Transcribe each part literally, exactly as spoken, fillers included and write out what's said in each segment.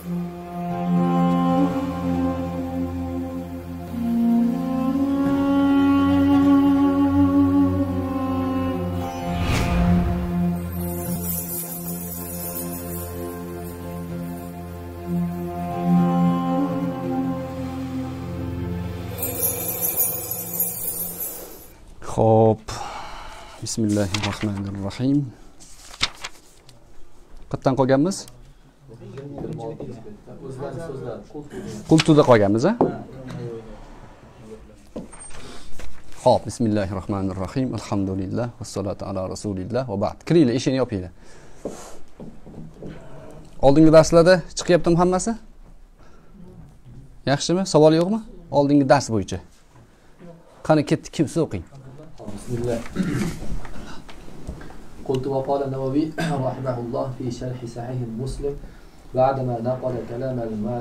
Xo'p. Bismillahirrohmanirrohim. Qatdan qolganmiz? Qultuda qolganmiz, a? Xo'p, bismillahirrohmanirrohim. Alhamdulillah vassalatu ala rasulillah va ba'd. Kiringlar, eshikni yopinglar. Oldingi darslarda chiqyaptimi hammasi? Yaxshimi? Savol yo'qmi? Oldingi dars bo'yicha. Qani ketdi, kimsa o'qing. بسم الله. قلت وقال النووي رحمه الله في شرح صحيح مسلم بعدما نقل كلام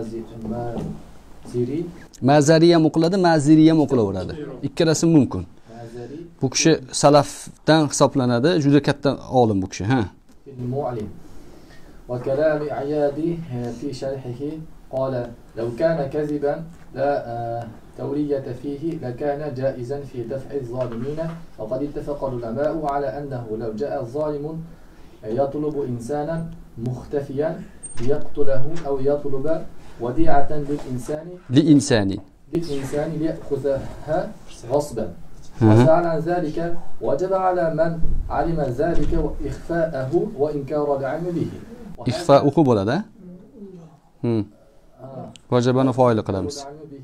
المازري Mazari ham o'qiladi, Maziri ham o'qilaveradi. Ikkalasi mumkin. Bu kishi salafdan hisoblanadi, juda katta olim bu kishi, ha. المعلم وكلام عيادي في شرحه قال لو كان كذبا لا تورية فيه لكان جائزا في دفع الظالمين وقد اتفق العلماء على أنه لو جاء الظالم يطلب إنسانا مختفيا ليقتله أو يطلب وديعة للإنسان لإنسان للإنسان ليأخذها غصبا وفعل عن ذلك وجب على من علم ذلك إخفاءه وإنكار العلم به إخفاءه bo'ladi. Hmm. Vajibani foil qilamiz.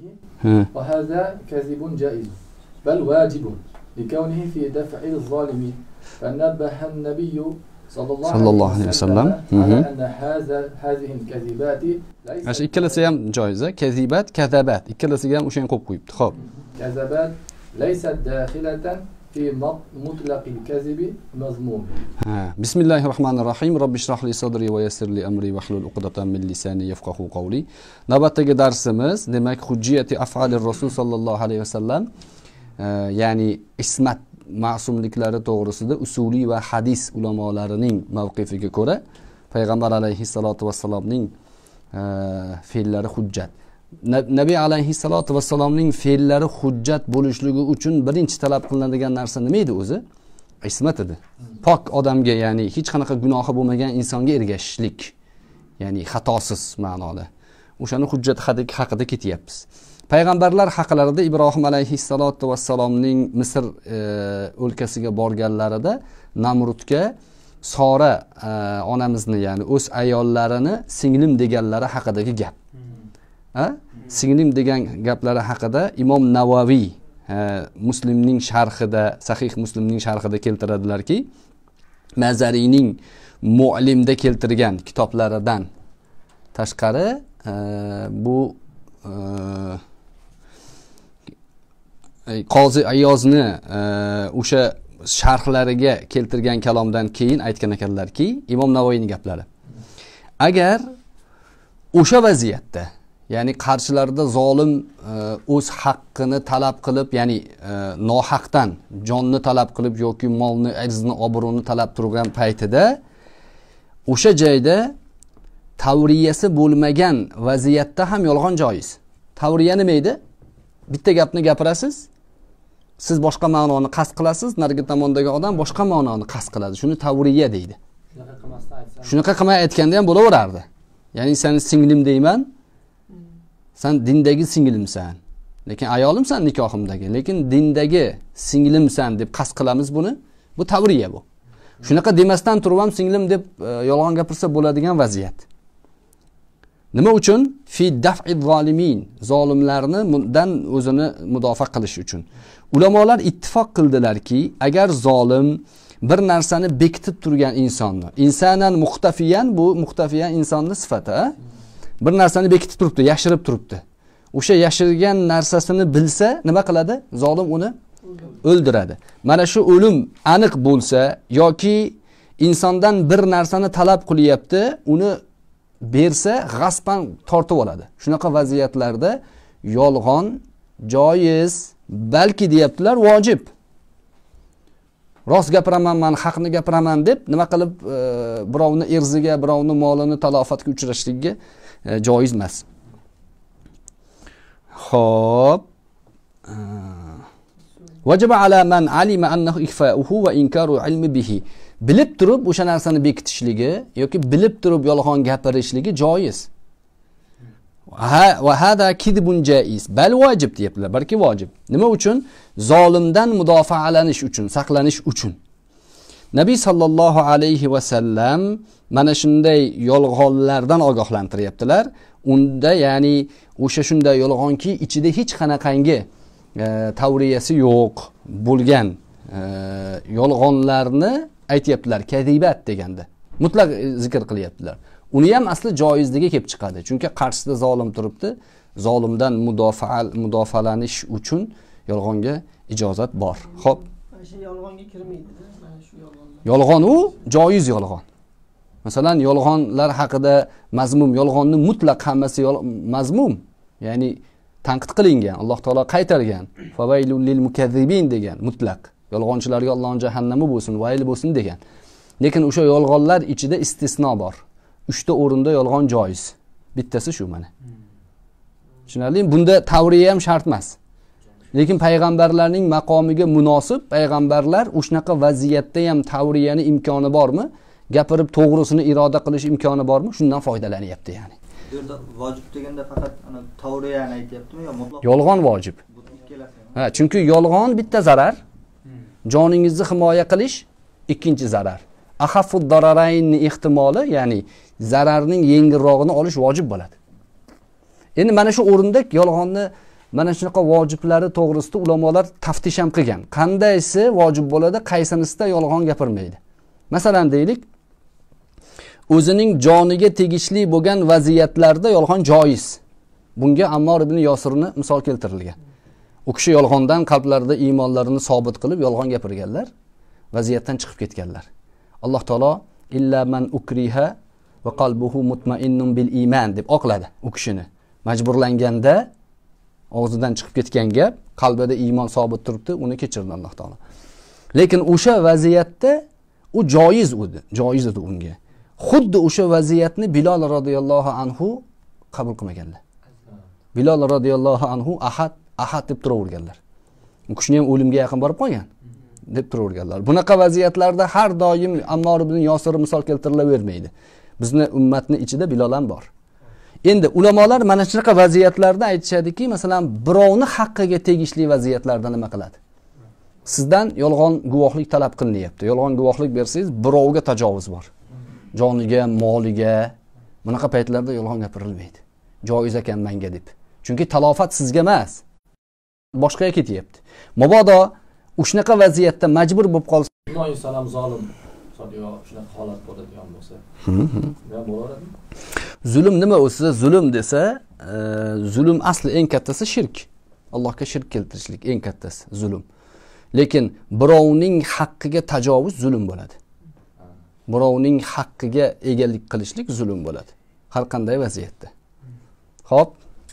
وهذا كذب جائز بل واجب لكونه في دفع الظالم فنبه النبي صلى الله عليه وسلم على أن هذا هذه الكذبات ليس ikkalasi ham joiz, kazibat, kazabat ikkalasiga ham o'shan qo'yib qo'yibdi. Xo'p. كذبات ليست داخلة في مطلق الكذب مذموم. Ha, bismillahirrohmanirrohim. Robbi shrah li sadri va yassir li amri va hlul uqdatan min lisani yafqahu qawli. Navbatdagi darsimiz demak hujjiyati af'alir rasul sallallohu alayhi vasallam, ya'ni ismat ma'sumliklari to'g'risida usuliy va hadis ulamolarining mavqifiga ko'ra payg'ambar alayhissalatu vassalomning fe'llari hujjat. Nabiy alayhissalatu vassalomning fe'llari hujjat bo'lishligi uchun birinchi talab qilinadigan narsa nima edi o'zi? Ismat edi. Pok odamga, ya'ni hech qanaqa gunohi bo'lmagan insonga ergashishlik, ya'ni xatosiz ma'noda. O'shani hujjat haqida ketyapmiz. Payg'ambarlar haqlarida Ibrohim alayhissalatu vassalomning Misr o'lkasiga borganlarida Namrudga Sora onamizni, ya'ni o'z ayollarini singlim deganlari haqidagi gap. Ha? Singlim degan gaplari haqida Imom Navaviy Muslimning sharhida, Sahih Muslimning sharhida keltiradilarki, Mazariyning Mu'limda keltirgan kitoblaridan tashqari bu Qozi Ayozni o'sha sharhlariga keltirgan kalomdan keyin aytgan ekanlarki, Imom Navoiyning gaplari. Agar o'sha vaziyatda, ya'ni qarshilarida zolim o'z haqqini talab qilib, ya'ni nohaqdan jonni talab qilib yoki molni, izni, obro'ni talab turgan paytida o'sha joyda tavriyasi bo'lmagan vaziyatda ham yolg'on joiz. Tavriya nima edi? Bitta gapni gapirasiz, siz boshqa ma'noni qasd qilasiz, narigi tomondagi odam boshqa ma'noni qasd qiladi. Shuni tavriya deydi. Shunaqa qilmay aytganda ham bo'laverardi. Ya'ni seni singlim deyman, sen dindagi singlimsan. Lekin ayolimsan nikohimdagi, lekin dindagi singlimsan deb qasd qilamiz buni. Bu tavriya bu. Shunaqa demasdan turib ham singlim deb yolg'on gapirsa bo'ladigan vaziyat. Nima uchun? Fi daf'i zolimin, zolimlarni bundan o'zini mudofaa qilish uchun. Ulamolar ittifoq qildilarki, agar zolim bir narsani bekitib turgan insonni, insanan muxtafiyan, bu muxtafiyan insonning sifati, bir narsani bekitib turibdi, yashirib turibdi. O'sha yashirgan narsasini bilsa, nima qiladi? Zolim uni o'ldiradi. Mana shu o'lim aniq bo'lsa yoki insondan bir narsani talab qilyapti, uni bersa g'asban tortib oladi. Shunaqa vaziyatlarda yolg'on joiz, balki deyaptilar vojib. rost gapiraman, men haqni gapiraman deb nima qilib birovni irziga, birovni molini talofatga uchrashligiga joiz emas. Xo'p. Vajaba ala man alima annahu ikfa'uhu va inkaru ilmi bihi. Bilib turib o'sha narsani bekitishligi yoki bilib turib yolg'on gapirishligi joiz. Va hada kidbun jaiz. Bal vojib deyaptilar, balki vojib. Nima uchun? Zolimdan mudofaalanish uchun, saqlanish uchun. Nabiy sallallohu alayhi va sallam mana shunday yolg'onlardan ogohlantiryaptilar. Unda ya'ni o'sha shunday yolg'onki ichida hech qanaqangi e, tavriyasi yo'q bo'lgan e, yolg'onlarni aytayaptilar, kadibat deganda. Mutlaq zikr qilyaptilar. Uni ham asli joizligi kelib chiqadi. Chunki qarshisida zolim turibdi. Zolimdan mudofaal mudofalanish uchun yolg'onga ijozat bor. Xo'p. Shu yolg'onga kirmaydi. Mana shu yolg'on. Yolg'on u joiz yolg'on. Masalan, yolg'onlar haqida mazmum yolg'onni mutlaq hammasi mazmum, ya'ni tanqid qilingan, Alloh taolo qaytargan. Favaylul lil mukazzibin degan mutlaq. Yolg'onchilarga Allohning jahannami bo'lsin, vayl bo'lsin degan. Lekin o'sha yolg'onlar ichida istisno bor. uchta o'rinda yolg'on joiz. Bittasi shu mana. Tushunarlimi? Bunda tavriya ham shart emas. Lekin payg'ambarlarning maqomiga munosib payg'ambarlar o'shnaqa vaziyatda ham tavriyani imkoni bormi? Gapirib to'g'risini iroda qilish imkoni bormi? Shundan foydalanyapti ya'ni. Bu yerda vojib deganda faqat ana tavriyani aytyaptimi yo mutlaq? Yolg'on vojib. Ha, chunki yolg'on bitta zarar, joningizni himoya qilish ikkinchi zarar. Ahaffud dararaynni ehtimoli, ya'ni zararning yengilrog'ini olish vojib bo'ladi. Endi mana shu o'rinda yolg'onni mana shunaqa vojiblari to'g'risida ulamolar taftish ham qilgan. Qandaysi vojib bo'ladi, qaysinisida yolg'on gapirmaydi. Masalan deylik, o'zining joniga tegishli bo'lgan vaziyatlarda yolg'on joiz. Bunga Ammor ibn Yosirni misol keltirilgan. U kishi yolg'ondan qalblarida iymonlarini sobit qilib yolg'on gapirganlar, vaziyatdan chiqib ketganlar. Alloh taolo illa man ukriha va qalbuhu mutmainnun bil iman deb oqladi u kishini. Majburlanganda og'zidan chiqib ketgan gap, qalbida iymon sobit turibdi, uni kechirdi Alloh taolo. Lekin o'sha vaziyatda u joiz edi, joiz edi unga. Xuddi o'sha vaziyatni Bilol radhiyallohu anhu qabul qilmaganlar. Bilol radhiyallohu anhu ahad, ahad deb turaverganlar. U kishini ham o'limga yaqin borib qolgan deb turaverganlar. Bunaqa vaziyatlarda har doim Ammor ibn Yosir misol keltirilavermaydi. Bizni ummatning ichida Bilol ham bor. Endi ulamolar mana shunaqa vaziyatlarda aytishadiki, masalan, birovni haqqiga tegishli vaziyatlarda nima qiladi? Sizdan yolg'on guvohlik talab qilinyapti. Yolg'on guvohlik bersangiz, birovga tajovuz bor. Joniga, moliga, bunaqa paytlarda yolg'on gapirilmaydi. Joiz ekan menga deb. Chunki talofat sizga emas, boshqaga ketyapti. Mabodo o'shnaqa vaziyatda majbur bo'lib qolsa, Imom Islom zolim, yo shunaqa holat bo'ladigan bo'lsa, nima bo'ladi? Zulm nima o'sa, zulm desa, e, zulm asli eng kattasi shirk. Allohga shirk keltirishlik eng kattasi zulm. Lekin birovning haqqiga tajovuz zulm bo'ladi. Birovning haqqiga egalik qilishlik zulm bo'ladi. Har qanday vaziyatda. Xo'p.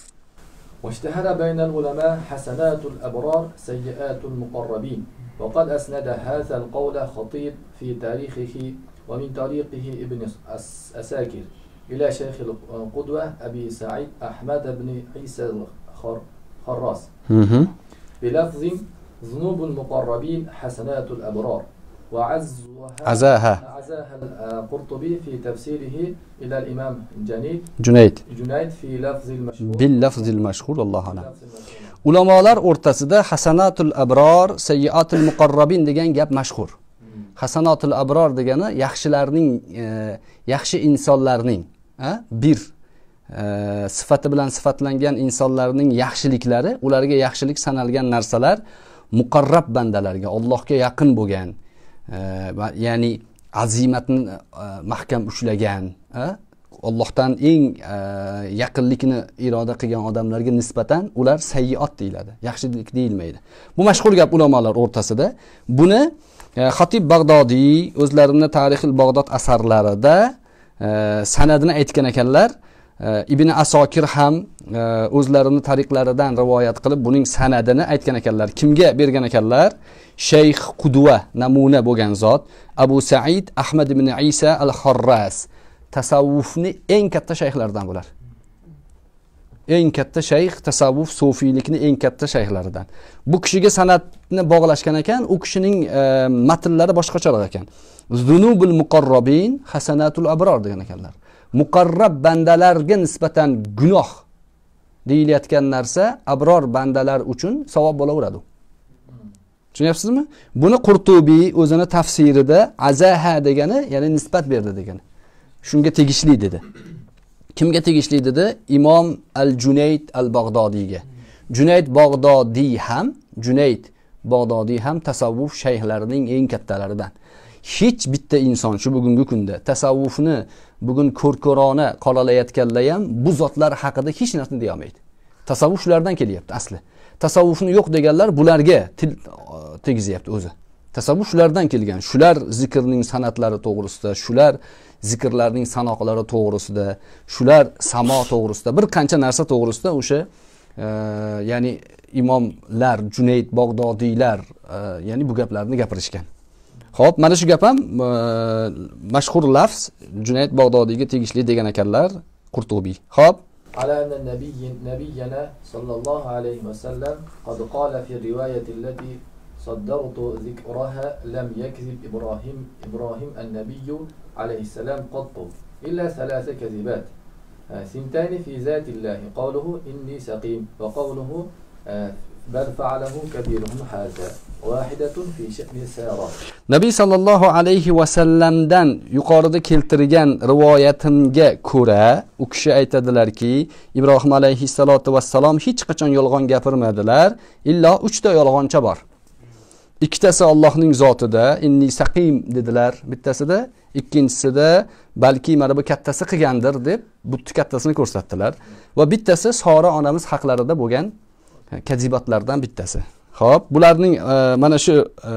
واشتهر بين العلماء حسنات الأبرار سيئات المقربين وقد أسند هذا القول خطيب في تاريخه ومن طريقه ابن أساكر إلى شيخ القدوة أبي سعيد أحمد بن عيسى الخراس بلفظ ذنوب المقربين حسنات الأبرار وعزها عزاها عزاها القرطبي في تفسيره إلى الإمام جنيد Junayd جنيد في لفظ المشهور باللفظ المشهور والله أعلم. Ulamolar o'rtasida hasanatul abror, sayyiatul muqarrabin degan gap mashhur. Hasanatul abror degani yaxshilarning, yaxshi insonlarning, bir sifati bilan sifatlangan insonlarning yaxshiliklari, ularga yaxshilik sanalgan narsalar muqarrab bandalarga, Allohga yaqin bo'lgan, ya'ni azimatni mahkam ushlagan, Allohdan eng yaqinlikni iroda qilgan odamlarga nisbatan ular sayyiat deyiladi. Yaxshilik deyilmaydi. Bu mashhur gap ulamolar o'rtasida. Buni Xatib Bag'dodiy o'zlarining Tarixil Bag'dod asarlarida sanadini aytgan ekanlar. Ibn Asokir ham o'zlarini tariqlaridan rivoyat qilib buning sanadini aytgan ekanlar. Kimga bergan ekanlar? Shayx Qudva namuna bo'lgan zot Abu Said Ahmad ibn Isa al-Kharraz tasavvufni eng katta shayxlardan bo'lar. Eng katta shayx, tasavvuf sufiylikni eng katta shayxlaridan. Bu kishiga sanatni bog'lashgan ekan, u kishining e, matnlari boshqacharoq ekan. Zunubul muqarrabin hasanatul abror degan ekanlar. Muqarrab bandalarga nisbatan gunoh deyilayotgan narsa abror bandalar uchun savob bo'laveradi. Tushunyapsizmi? Buni Qurtubiy o'zini tafsirida azaha degani, ya'ni nisbat berdi degani. Shunga tegishli dedi. Kimga tegishli dedi? Imom al-Junayd al-Bag'dodiyga. Junayd Bag'dodiy ham, Junayd Bag'dodiy ham tasavvuf shayxlarining eng kattalaridan. Hech bitta inson shu bugungi kunda tasavvufni bugun ko'rko'rona qolalayotganlar ham bu zotlar haqida hech narsa deya olmaydi. Tasavvuf shulardan kelyapti asli. Tasavvufni yo'q deganlar bularga til tegizyapti o'zi. Tasavvuf shulardan kelgan. Shular zikrning sanatlari to'g'risida, shular zikrlarning sanoqlari to'g'risida, shular samo to'g'risida, bir qancha narsa to'g'risida o'sha e, ya'ni imomlar, Junayd Bag'dodiylar e, ya'ni bu gaplarni gapirishgan. Xo'p, mana shu gap ham e, mashhur lafz Junayd Bag'dodiyga tegishli degan ekanlar Qurtubiy. Xo'p, على أن النبي نبينا صلى الله عليه وسلم قد قال في الرواية التي صدرت ذكرها لم يكذب إبراهيم إبراهيم النبي عليه السلام قط إلا ثلاث كذبات سنتان في ذات الله قوله إني سقيم وقوله بل فعله كبيرهم هذا واحدة في شأن السيارات. Nabiy sallallohu alayhi va sallamdan yuqorida keltirgan rivoyatimga ko'ra u kishi aytadilarki, Ibrohim alayhissalatu vassalom hech qachon yolg'on gapirmadilar, illo uchta yolg'oncha bor. Ikkitasi Allohning zotida, inni saqim dedilar bittasida, ikkinchisida balki mana bu kattasi qilgandir deb butti kattasini ko'rsatdilar va bittasi Sora onamiz haqlarida bo'lgan kazibatlardan bittasi. Xo'p, bularning e, mana shu e,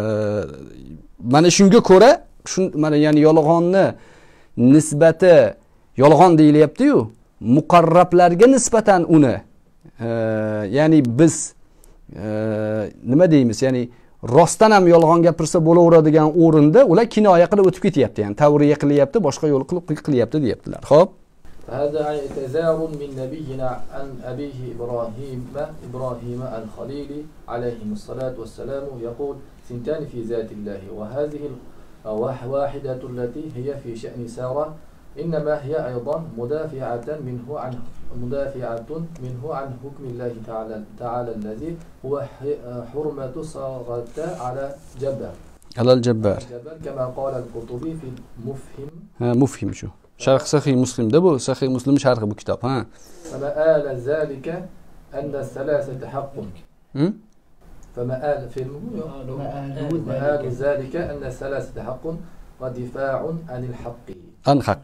mana shunga ko'ra shun mana ya'ni yolg'onni nisbati yolg'on deyilyapti-yu, muqarrablarga nisbatan uni e, ya'ni biz e, nima deymiz? Ya'ni rostdan ham yolg'on gapirsa bo'laveradigan o'rinda ular kinoya qilib o'tib ketyapti, ya'ni tavriya qilyapti, boshqa yo'l qilib qilyapti deyaptilar. Xo'p. هذا اعتذار من نبينا عن أبيه إبراهيم إبراهيم الخليل عليه الصلاة والسلام يقول سنتان في ذات الله وهذه واحدة التي هي في شأن سارة إنما هي أيضا مدافعة منه عن مدافعة منه عن حكم الله تعالى تعالى الذي هو حرمة صاغة على جبار على الجبار كما قال القرطبي في المفهم. ها مفهم شو شرح صحيح مسلم ده بو صحيح مسلم شرح بو كتاب. ها فما آل ذلك أن الثلاثة حق فما آل في ما آل ذلك أن الثلاثة حق ودفاع عن الحق عن حق.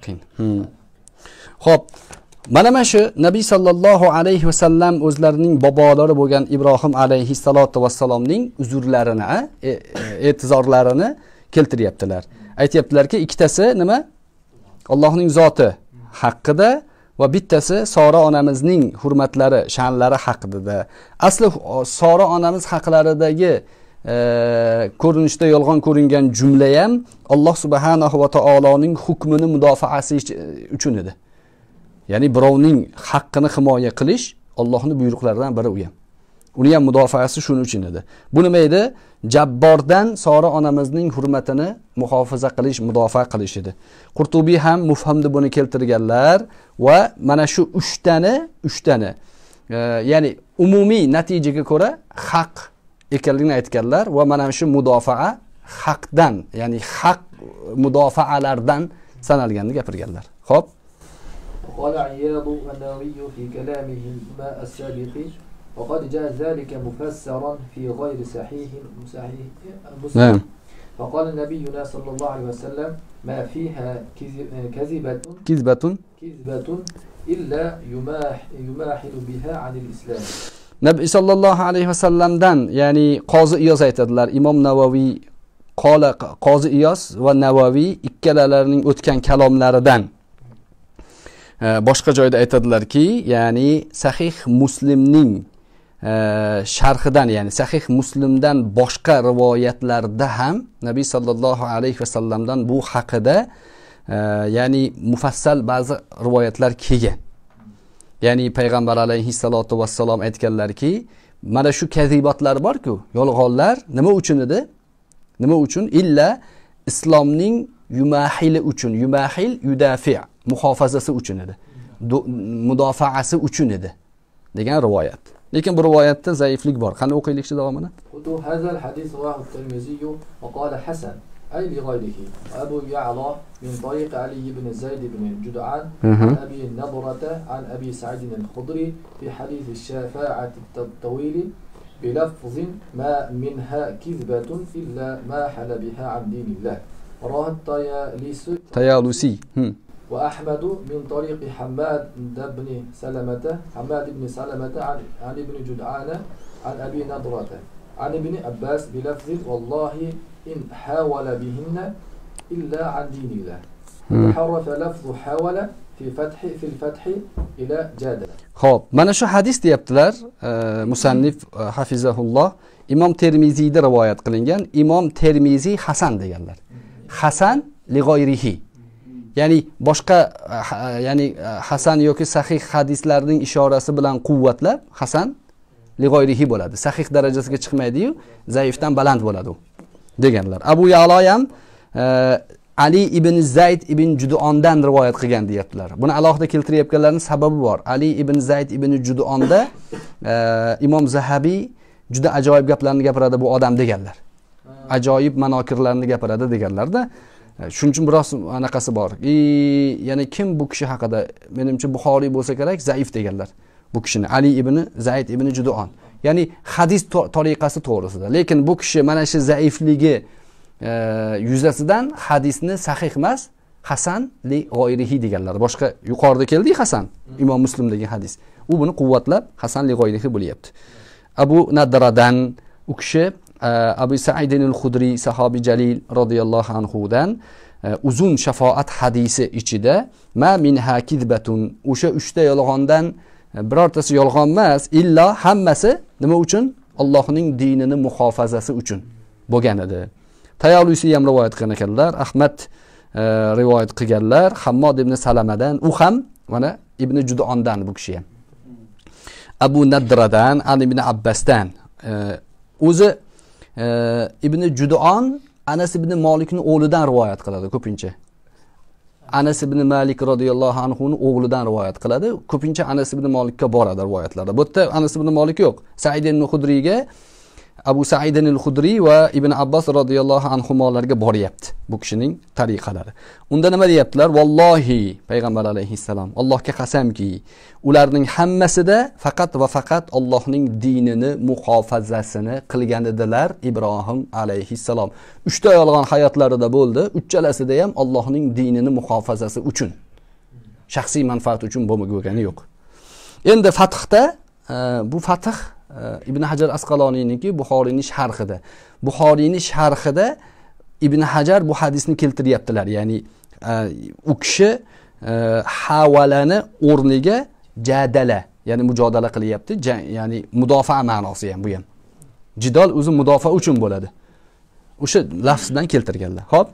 Xo'p, mana mana shu Nabiy sallallohu alayhi va sallam o'zlarining bobolari bo'lgan Ibrohim alayhissalatu vassalomning uzurlarini, e'tizorlarini keltiryaptilar. Aytayaptilarki, ikkitasi nima? Allohning zoti haqida va bittasi Sora onamizning hurmatlari, sha'nlari haqida. Asli Sora onamiz haqlaridagi e, ko'rinishda yolg'on ko'ringan jumla ham Alloh subhanahu va taoloning hukmini mudofaasi uchun edi. Ya'ni birovning haqqini himoya qilish Allohning buyruqlaridan biri u ham. Uni ham mudofaasi shuning uchun edi. Bu nima edi? Jabbordan Sora onamizning hurmatini muhofaza qilish, mudofaa qilish edi. Qurtubiy ham mufhamda buni keltirganlar va mana shu uch tani, uch tani e, ya'ni umumiy natijaga ko'ra haq ekanligini aytganlar va mana shu mudofaa haqdan, ya'ni haq mudofaalardan sanalganini gapirganlar. Xo'p. قال عياض النووي في كلامه ما السابق وقد جاء ذلك مفسرا في غير صحيح صحيح مسلم. نعم. فقال نبينا صلى الله عليه وسلم ما فيها كذبة كذبة كذبة إلا يماح يماحل بها عن الإسلام. Nabiy sallallohu alayhi vasallamdan, ya'ni Qozi Iyos aytadilar. Imom Navoviy qola Qozi Iyos va Navoviy ikkalalarining o'tgan kalomlaridan boshqa joyda aytadilarki, ya'ni Sahih Muslimning sharhidan, ya'ni Sahih Muslimdan boshqa rivoyatlarda ham Nabiy sallallohu alayhi vasallamdan bu haqida ya'ni mufassal ba'zi rivoyatlar kelgan. Ya'ni payg'ambar alayhissalatu vassalom aytganlarki, mana shu kazibatlar bor-ku, yolg'onlar nima uchun edi? Nima uchun? Illa islomning yumahili uchun, yumahil yudafi' muhofazasi uchun edi. Mudofaasi uchun edi degan rivoyat. Lekin bu rivoyatda zaiflik bor. Qani o'qiylikchi davomini? Qutu hazal hadis rawahu at-Tirmizi wa qala hasan ay li ghayrihi. Abu Ya'la min tariq Ali ibn Zayd ibn Jud'an an Abi Nadrata an Abi Sa'id al-Khudri fi hadith ash-shafa'at at-tawil بلفظ ما منها كذبة إلا ما حل بها عن دين الله. رواه الطيالسي طيالسي وأحمد من طريق حماد بن سلمة حماد بن سلمة عن عن ابن جدعان عن أبي نضرة عن ابن عباس بلفظ والله إن حاول بهن إلا عن دين الله. تحرف لفظ حاول في فتح في الفتح إلى جادل. Xo'p, mana shu hadis deyaptilar, musannif hafizahulloh, Imom Termiziyda rivoyat qilingan. Imom Termiziy Hasan deganlar. Hasan li g'oyrihi. Ya'ni boshqa ya'ni hasan yoki sahih hadislarning ishorasi bilan quvvatlab hasan li g'oyrihi bo'ladi. Sahih darajasiga chiqmaydi-yu, zaifdan baland bo'ladi deganlar. Abu Ya'lo ham Ali ibn Zayd ibn Jud'ondan rivoyat qilgan deyaptilar. Buni alohida keltirayotganlarning sababi bor. Ali ibn Zayd ibn Jud'onda Imom Zahabiy juda ajoyib gaplarni gapiradi bu odam deganlar. Ajoyib manokirlarni gapiradi deganlarda. Shuning uchun biroz anaqasi bor. E, ya'ni kim bu kishi haqida? Menimcha Buxoriy bo'lsa kerak, zaif deganlar. Bu kishini Ali ibn Zayd ibn Jud'on. Ya'ni hadis tariqasi to'g'risida. Lekin bu kishi mana shu zaifligi e, yuzasidan hadisni sahih emas, hasan li g'oyrihi deganlar. Boshqa yuqorida keldi hasan, Imom Muslimdagi hadis. U buni quvvatlab hasan li g'oyrihi bo'lyapti. Abu Nadradan u kishi Abu Sa'id al-Khudri sahobi jalil radhiyallohu anhu dan uzun shafaat hadisi ichida ma minha kizbatun, o'sha uchta yolg'ondan birortasi yolg'on emas, illa hammasi nima uchun? Allohning dinini muhofazasi uchun bo'lgan edi. Tayalusi ham rivoyat qilgan ekanlar, Ahmad rivoyat qilganlar, Hammod ibn Salamadan, u ham mana ibn Jud'ondan bu kishi ham. Abu Nadradan, Ali ibn Abbasdan. O'zi ibn Jud'on Anas ibn Malikning o'g'lidan rivoyat qiladi ko'pincha. Anas ibn Malik radhiyallohu anhu ning o'g'lidan rivoyat qiladi. Ko'pincha Anas ibn Malikka boradi rivoyatlarda. Bu yerda Anas ibn Malik yo'q. Sa'id ibn Khudriyga Abu Sa'id al-Khudri va Ibn Abbos radhiyallohu anhumolarga boryapti bu kishining tariqalari. Unda nima deyaptilar? Vallohi payg'ambar alayhissalom, Allohga qasamki, ularning hammasida faqat va faqat Allohning dinini muhofazasini qilgan edilar Ibrohim alayhissalom. Uchta yolg'on hayotlarida bo'ldi, uchalasida ham Allohning dinini muhofazasi uchun. Shaxsiy manfaat uchun bo'lmagani yo'q. Endi fathda bu fath Ibn Hajar Asqaloniyniki Buxoriyning sharhida. Buxoriyning sharhida Ibn Hajar bu hadisni keltiryaptilar. Ya'ni u kishi havalani o'rniga jadala, ya'ni mujodala qilyapti. Ya'ni mudofaa ma'nosi ham bu ham. Jidol o'zi mudofaa uchun bo'ladi. O'sha lafzdan keltirganlar. Xo'p.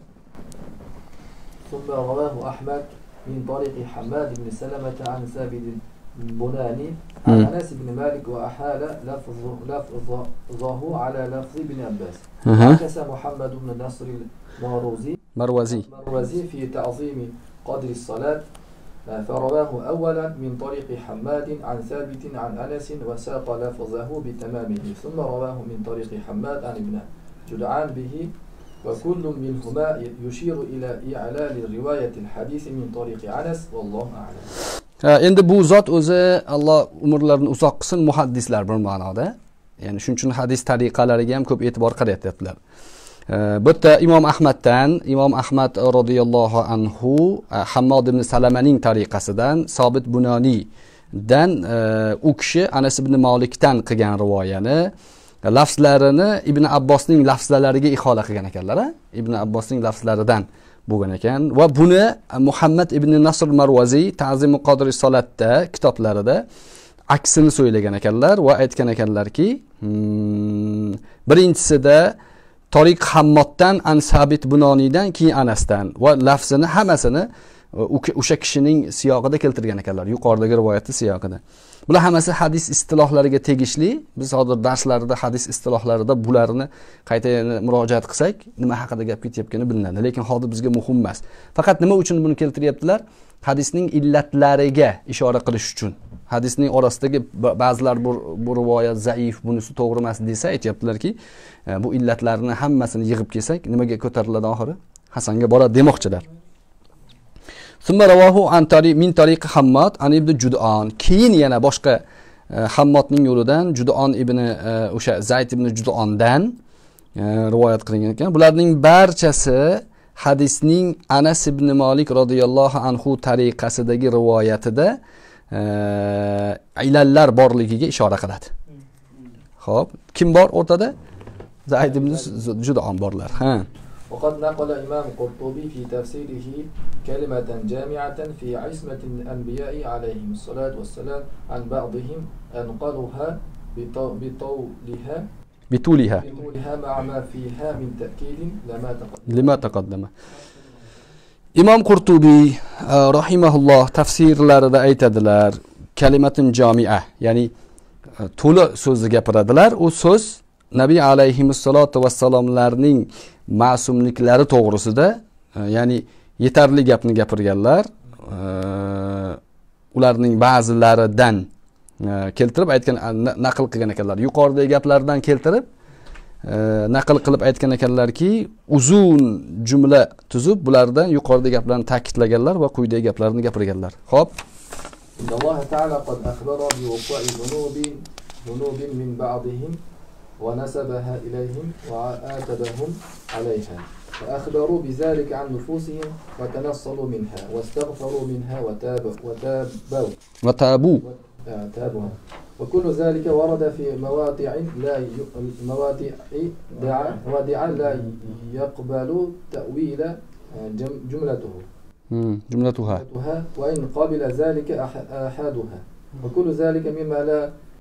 Summa rawahu Ahmad min tariqi Hammad ibn Salamah an Sabit Bunani عن أنس بن مالك وأحال لفظ لفظه على لفظ ابن عباس. حدث محمد بن نصر المروزي مروزي مروزي في تعظيم قدر الصلاة فرواه أولا من طريق حماد عن ثابت عن أنس وساق لفظه بتمامه ثم رواه من طريق حماد عن ابن جدعان به وكل منهما يشير إلى إعلال رواية الحديث من طريق أنس والله أعلم. Endi bu zot o'zi Alloh umrlarini uzoq qilsin, muhaddislar bir ma'noda. Ya'ni shuning uchun hadis tariqalariga ham ko'p e'tibor qaratyaptilar. Bu yerda Imom Ahmaddan, Imom Ahmad radhiyallohu anhu Hammod ibn Salamaning tariqasidan, Sobit Bunonidan u kishi Anas ibn Malikdan qilgan rivoyani lafzlarini Ibn Abbosning lafzlariga ihola qilgan ekanlar. Ibn Abbosning lafzlaridan bo'lgan ekan va buni Muhammad ibn Nasr Marvaziy Ta'zim Qadri Salatda kitoblarida aksini so'ylagan ekanlar va aytgan ekanlarki, hmm, birinchisida Tariq Hammoddan, An Sabit Bunoniydan, keyin Anasdan va lafzini hammasini o'sha kishining siyog'ida keltirgan ekanlar, yuqoridagi rivoyatni siyog'ida. Bular hammasi hadis istilohlariga tegishli. Biz hozir darslarda hadis istilohlarida bularni qayta murojaat qilsak, nima haqida gap ketyaptini bilinadi. Lekin hozir bizga muhim emas. Faqat nima uchun buni keltiryaptilar? Hadisning illatlariga ishora qilish uchun. Hadisning orasidagi ba'zilar bu, bu rivoyat zaif, bunisi to'g'ri emas desa, aytayaptilarki, bu illatlarni hammasini yig'ib kelsak, nimaga ko'tariladi oxiri? Hasanga boradi demoqchilar. Summa rawahu an tariq min tariq Hammad an ibn Jud'an. Keyin yana boshqa Hammadning yo'lidan Jud'an ibn o'sha Zayd ibn Jud'andan rivoyat qilingan ekan. Bularning barchasi hadisning Anas ibn Malik radhiyallohu anhu tariqasidagi rivoyatida ilallar borligiga ishora qiladi. Xo'p, kim bor o'rtada? Zayd ibn Jud'an borlar. Ha. وقد نقل إمام قرطبي في تفسيره كلمة جامعة في عصمة الأنبياء عليهم الصلاة والسلام عن بعضهم أنقلها بطولها بطولها بطولها مع ما فيها من تأكيد لما تقدم لما تقدم إمام قرطبي رحمه الله tafsirlarida aytadilar, kalimatun jami'a, ya'ni to'la so'zni gapiradilar. U so'z Nabiy alayhimussalatu vassalomlarning ma'sumliklari to'g'risida, ya'ni yetarli gapni gapirganlar, ularning ba'zilaridan keltirib aytgan, naql qilgan ekanlar. Yuqoridagi gaplardan keltirib naql qilib aytgan ekanlarki, uzun jumla tuzib bulardan yuqoridagi gaplarni ta'kidlaganlar va quyidagi gaplarni gapirganlar. Xo'p. Alloh taala qad akhbara bi wuqu'i dhunubin dhunubin min ba'dihim ونسبها إليهم وعاتبهم عليها فأخبروا بذلك عن نفوسهم وتنصلوا منها واستغفروا منها وتابوا وتابوا وتابوا تابوا وكل ذلك ورد في مواضع لا مواضع دعا ودعا لا يقبل تأويل جملته جملتها وإن قبل ذلك أحدها وكل ذلك مما لا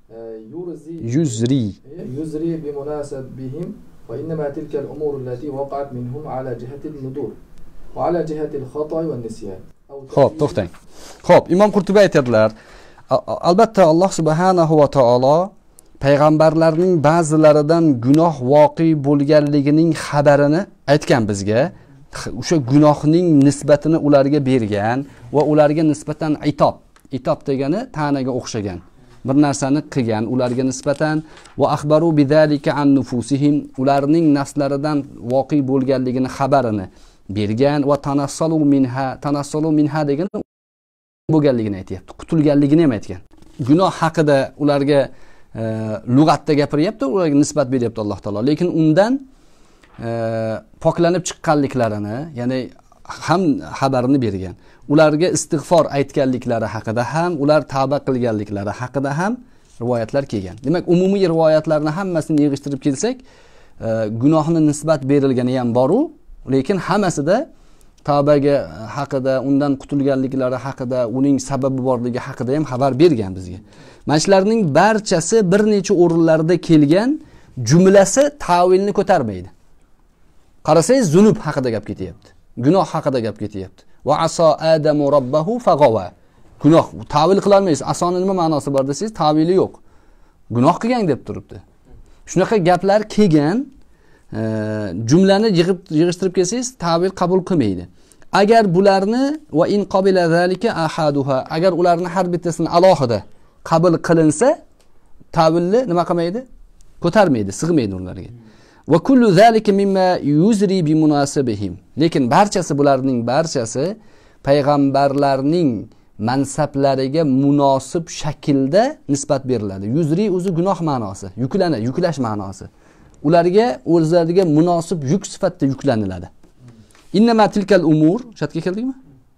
يزري يزري بمناسبهم وإنما تلك الأمور التي وقعت منهم على جهة الندور وعلى جهة الخطأ والنسيان. Xo'p, to'xtang. Xo'p, Imom Qurtubiy aytadilar, albatta Alloh subhanahu va taolo payg'ambarlarning ba'zilaridan gunoh voqi bo'lganligining xabarini aytgan bizga. O'sha gunohning nisbatini ularga bergan va ularga nisbatan itob. Itob degani ta'naga o'xshagan. Bir narsani qilgan ularga nisbatan va akhbaru bidalika an nufusihim, ularning nafslaridan voqi bo'lganligini xabarini bergan va tanassalu minha, tanassalu minha degani bo'lganligini aytayapti, qutulganligini ham aytgan. Gunoh haqida ularga e, lug'atda gapiryapti, ularga nisbat beryapti Alloh taolo, lekin undan e, poklanib chiqqanliklarini, ya'ni ham xabarini bergan. Ularga istig'for aytganliklari haqida ham, ular tavba qilganliklari haqida ham rivoyatlar kelgan. Demak, umumiy rivoyatlarni hammasini yig'ishtirib kelsak, e, gunohni nisbat berilgani ham bor-u, lekin hammasida tavbaga haqida, undan qutulganliklari haqida, uning sababi borligi haqida ham xabar bergan bizga. Mana shularning barchasi bir necha o'rinlarda kelgan, jumlasi ta'vilni ko'tarmaydi. Qarasangiz, zunub haqida gap ketyapti. Gunoh haqida gap ketyapti. Va asa adamu robbahu fag'ava. Gunoh ta'vil qila olmaysiz. Asoni nima ma'nosi bor desangiz, ta'vili yo'q. Gunoh qilgan deb turibdi. Shunaqa gaplar kelgan, e, jumlani yig'ib yig'ishtirib kelsangiz, ta'vil qabul qilmaydi. Agar bularni va in qabila zalika ahaduha, agar ularni har bittasini alohida qabul qilinsa, ta'vilni nima qilmaydi? Ko'tarmaydi, sig'maydi ularga. Va kullu zalika mimma yuzri bi munasibihim. Lekin barchasi, bularning barchasi payg'ambarlarning mansablariga munosib shaklda nisbat beriladi. Yuzri o'zi gunoh ma'nosi, yuklana, yuklash ma'nosi. Ularga o'zlariga munosib yuk sifatida yuklaniladi. Innama tilkal umur, shatga keldingmi?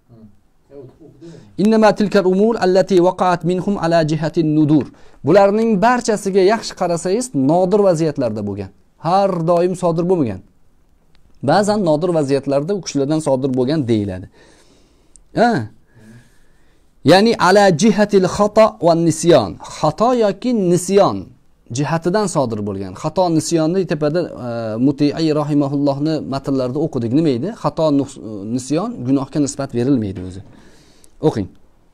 Innama tilkal umur allati waqa'at minhum ala jihati nudur. Bularning barchasiga yaxshi qarasangiz, nodir vaziyatlarda bo'lgan. Har doim sodir bo'lmagan. Ba'zan nodir vaziyatlarda u kishilardan sodir bo'lgan deyiladi. Ha. Ya'ni ala jihatil xato va nisyon. Xato yoki nisyon jihatidan sodir bo'lgan. Xato nisyonni tepada Muti'i rahimahullohni matnlarida o'qidik. Nima edi? Xato nisyon gunohga nisbat berilmaydi o'zi. O'qing.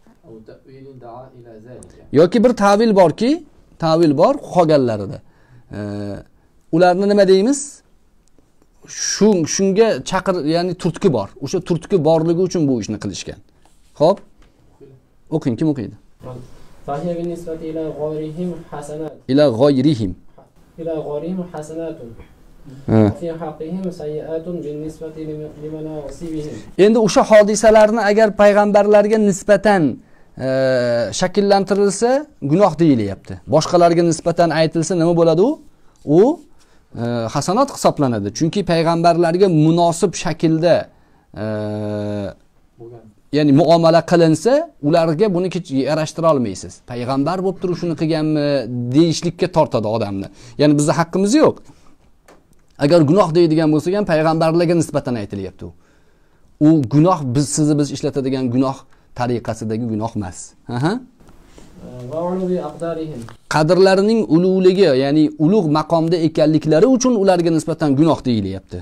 Yoki bir ta'vil borki, ta'vil bor qolganlarida. Ularni nima deymiz? Shu shunga chaqir, ya'ni turtki bor. O'sha turtki borligi uchun bu ishni qilishgan. Xo'p. O'qing, kim o'qiydi? فهي بالنسبة إلى غيرهم حسنات إلى غيرهم إلى غيرهم حسنات وفي حقهم سيئات بالنسبة لمناصبهم. Endi o'sha hodisalarni agar payg'ambarlarga nisbatan shakllantirilsa gunoh deyilyapti. Boshqalarga nisbatan aytilsa nima bo'ladi u? U hasanat hisoblanadi. Chunki payg'ambarlarga munosib shaklda ya'ni muomala qilinsa, ularga buni yarashtira olmaysiz. Payg'ambar bo'lib turib shuni qilganmi deyishlikka tortadi odamni. Ya'ni bizning haqqimiz yo'q. Agar gunoh deydigan bo'lsak ham payg'ambarlarga nisbatan aytilyapti u. U gunoh biz sizni biz ishlatadigan gunoh tariqasidagi gunoh emas. Aha. Qadrlarining ulug'ligi, ya'ni ulug' maqomda ekanliklari uchun ularga nisbatan gunoh deyilyapti.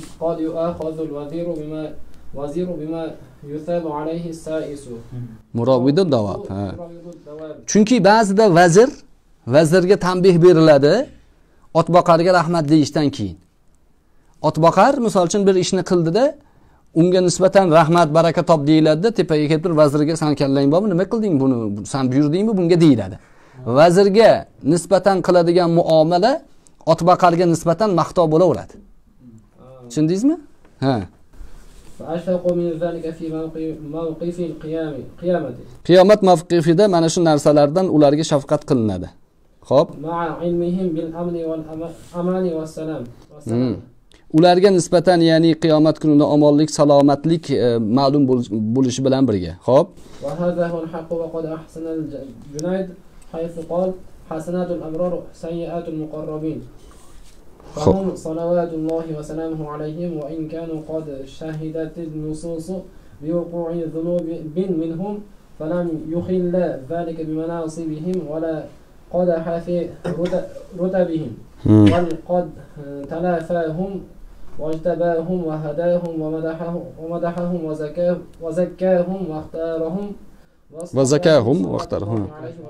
Vaziru bima yusabu alayhi sa'isu. Muravidu davob. Chunki ba'zida vazir, vazirga tanbih beriladi, otboqarga rahmat deyishdan keyin. Otboqar misol uchun bir ishni qildida, unga nisbatan rahmat, baraka top deyiladi, tepaga kelib turib vazirga san kallang bormi, nima qilding buni, san buyurdingmi bunga deyiladi. Vazirga nisbatan qiladigan muomala otboqarga nisbatan maqtov bo'laveradi. Tushundingizmi? Ha. فأشفقوا من ذلك في موقف القيام قيامته. Qiyomat mavqifida mana shu narsalardan ularga shafqat qilinadi. Xo'p. Ma'a ilmihim bil amni wal amani was salam. Ularga nisbatan ya'ni qiyomat kunida omonlik, salomatlik ma'lum bo'lishi bilan birga. Xo'p. Va hadha huwa al-haqq wa qad ahsana al-Junayd haythu qala hasanatul abrar sayyi'atul muqarrabin. فهم صلوات الله وسلامه عليهم وإن كانوا قد شهدت النصوص بوقوع الذنوب منهم فلم يخل ذلك بمناصبهم ولا قدح في رتبهم بل قد تلافاهم واجتباهم وهداهم ومدحهم ومدحهم وزكاهم واختارهم وزكاهم واختارهم.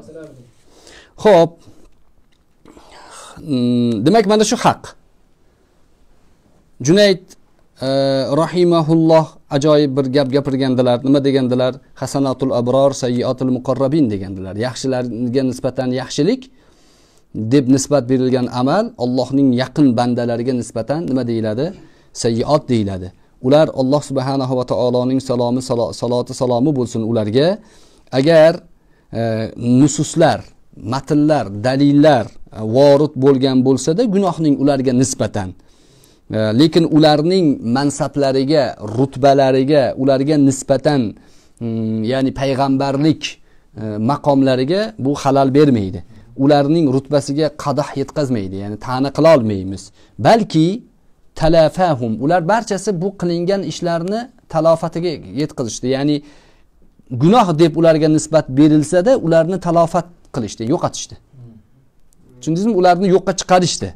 خب demak mana shu haq. Junayd rahimahulloh ajoyib bir gap gapirgandilar. Nima degandilar? Hasanatul abror sayyiatul muqarrabin degandilar. Yaxshilarga nisbatan yaxshilik deb nisbat berilgan amal Allohning yaqin bandalariga nisbatan nima deyiladi? Sayyiat deyiladi. Ular Alloh subhanahu va taoloning salomi saloti salomi bo'lsin ularga. Agar nususlar, matnlar, dalillar vorid bo'lgan bo'lsa-da gunohning ularga nisbatan, lekin ularning mansablariga, rutbalariga, ularga nisbatan ya'ni payg'ambarlik maqomlariga bu xalal bermaydi. Ularning rutbasiga qadah yetkazmaydi, ya'ni ta'na qila olmaymiz. Balki talafahum, ular barchasi bu qilingan ishlarni talofatiga yetkazishdi. Ya'ni gunoh deb ularga nisbat berilsa-da, ularni talofat qilishdi, yo'qotishdi. Tushundingizmi? Ularni yo'qqa chiqarishdi.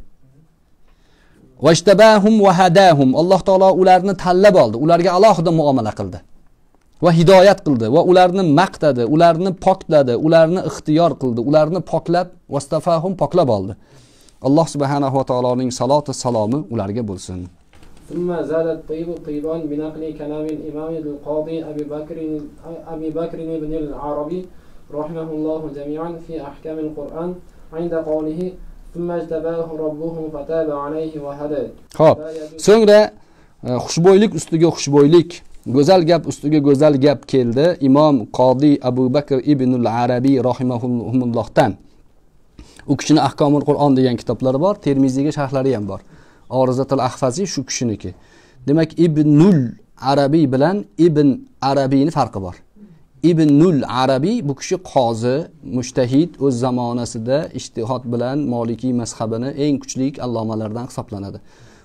Vashtabahum va hadahum. Alloh taolo ularni tanlab oldi, ularga alohida muomala qildi va hidoyat qildi va ularni maqtadi, ularni pokladi, ularni ixtiyor qildi, ularni poklab, vastafahum poklab oldi. Alloh subhanahu va taoloning saloti salomi ularga bo'lsin. ثم زاد الطيب طيبان بنقل كلام الإمام القاضي أبي بكر أبي بكر بن العربي رحمه الله جميعا في أحكام القرآن عند قوله ثم اجتباه ربه فتاب عليه وهدى. Xo'p. So'ngra xushbo'ylik ustiga xushbo'ylik, go'zal gap ustiga go'zal gap keldi. Imom Qodi Abu Bakr ibn al-Arabiy rahimahullohdan. U kishining Ahkomul Qur'on degan kitoblari bor, Termiziyga sharhlari ham bor. Orizatul Ahfazi shu kishiniki. Demak, Ibnul Arabiy bilan Ibn Arabiyning farqi bor. Ibnul Arabiy bu kishi qozi, mushtahid, o'z zamonasida ijtihod bilan Maliki mazhabini eng kuchli allomalardan hisoblanadi.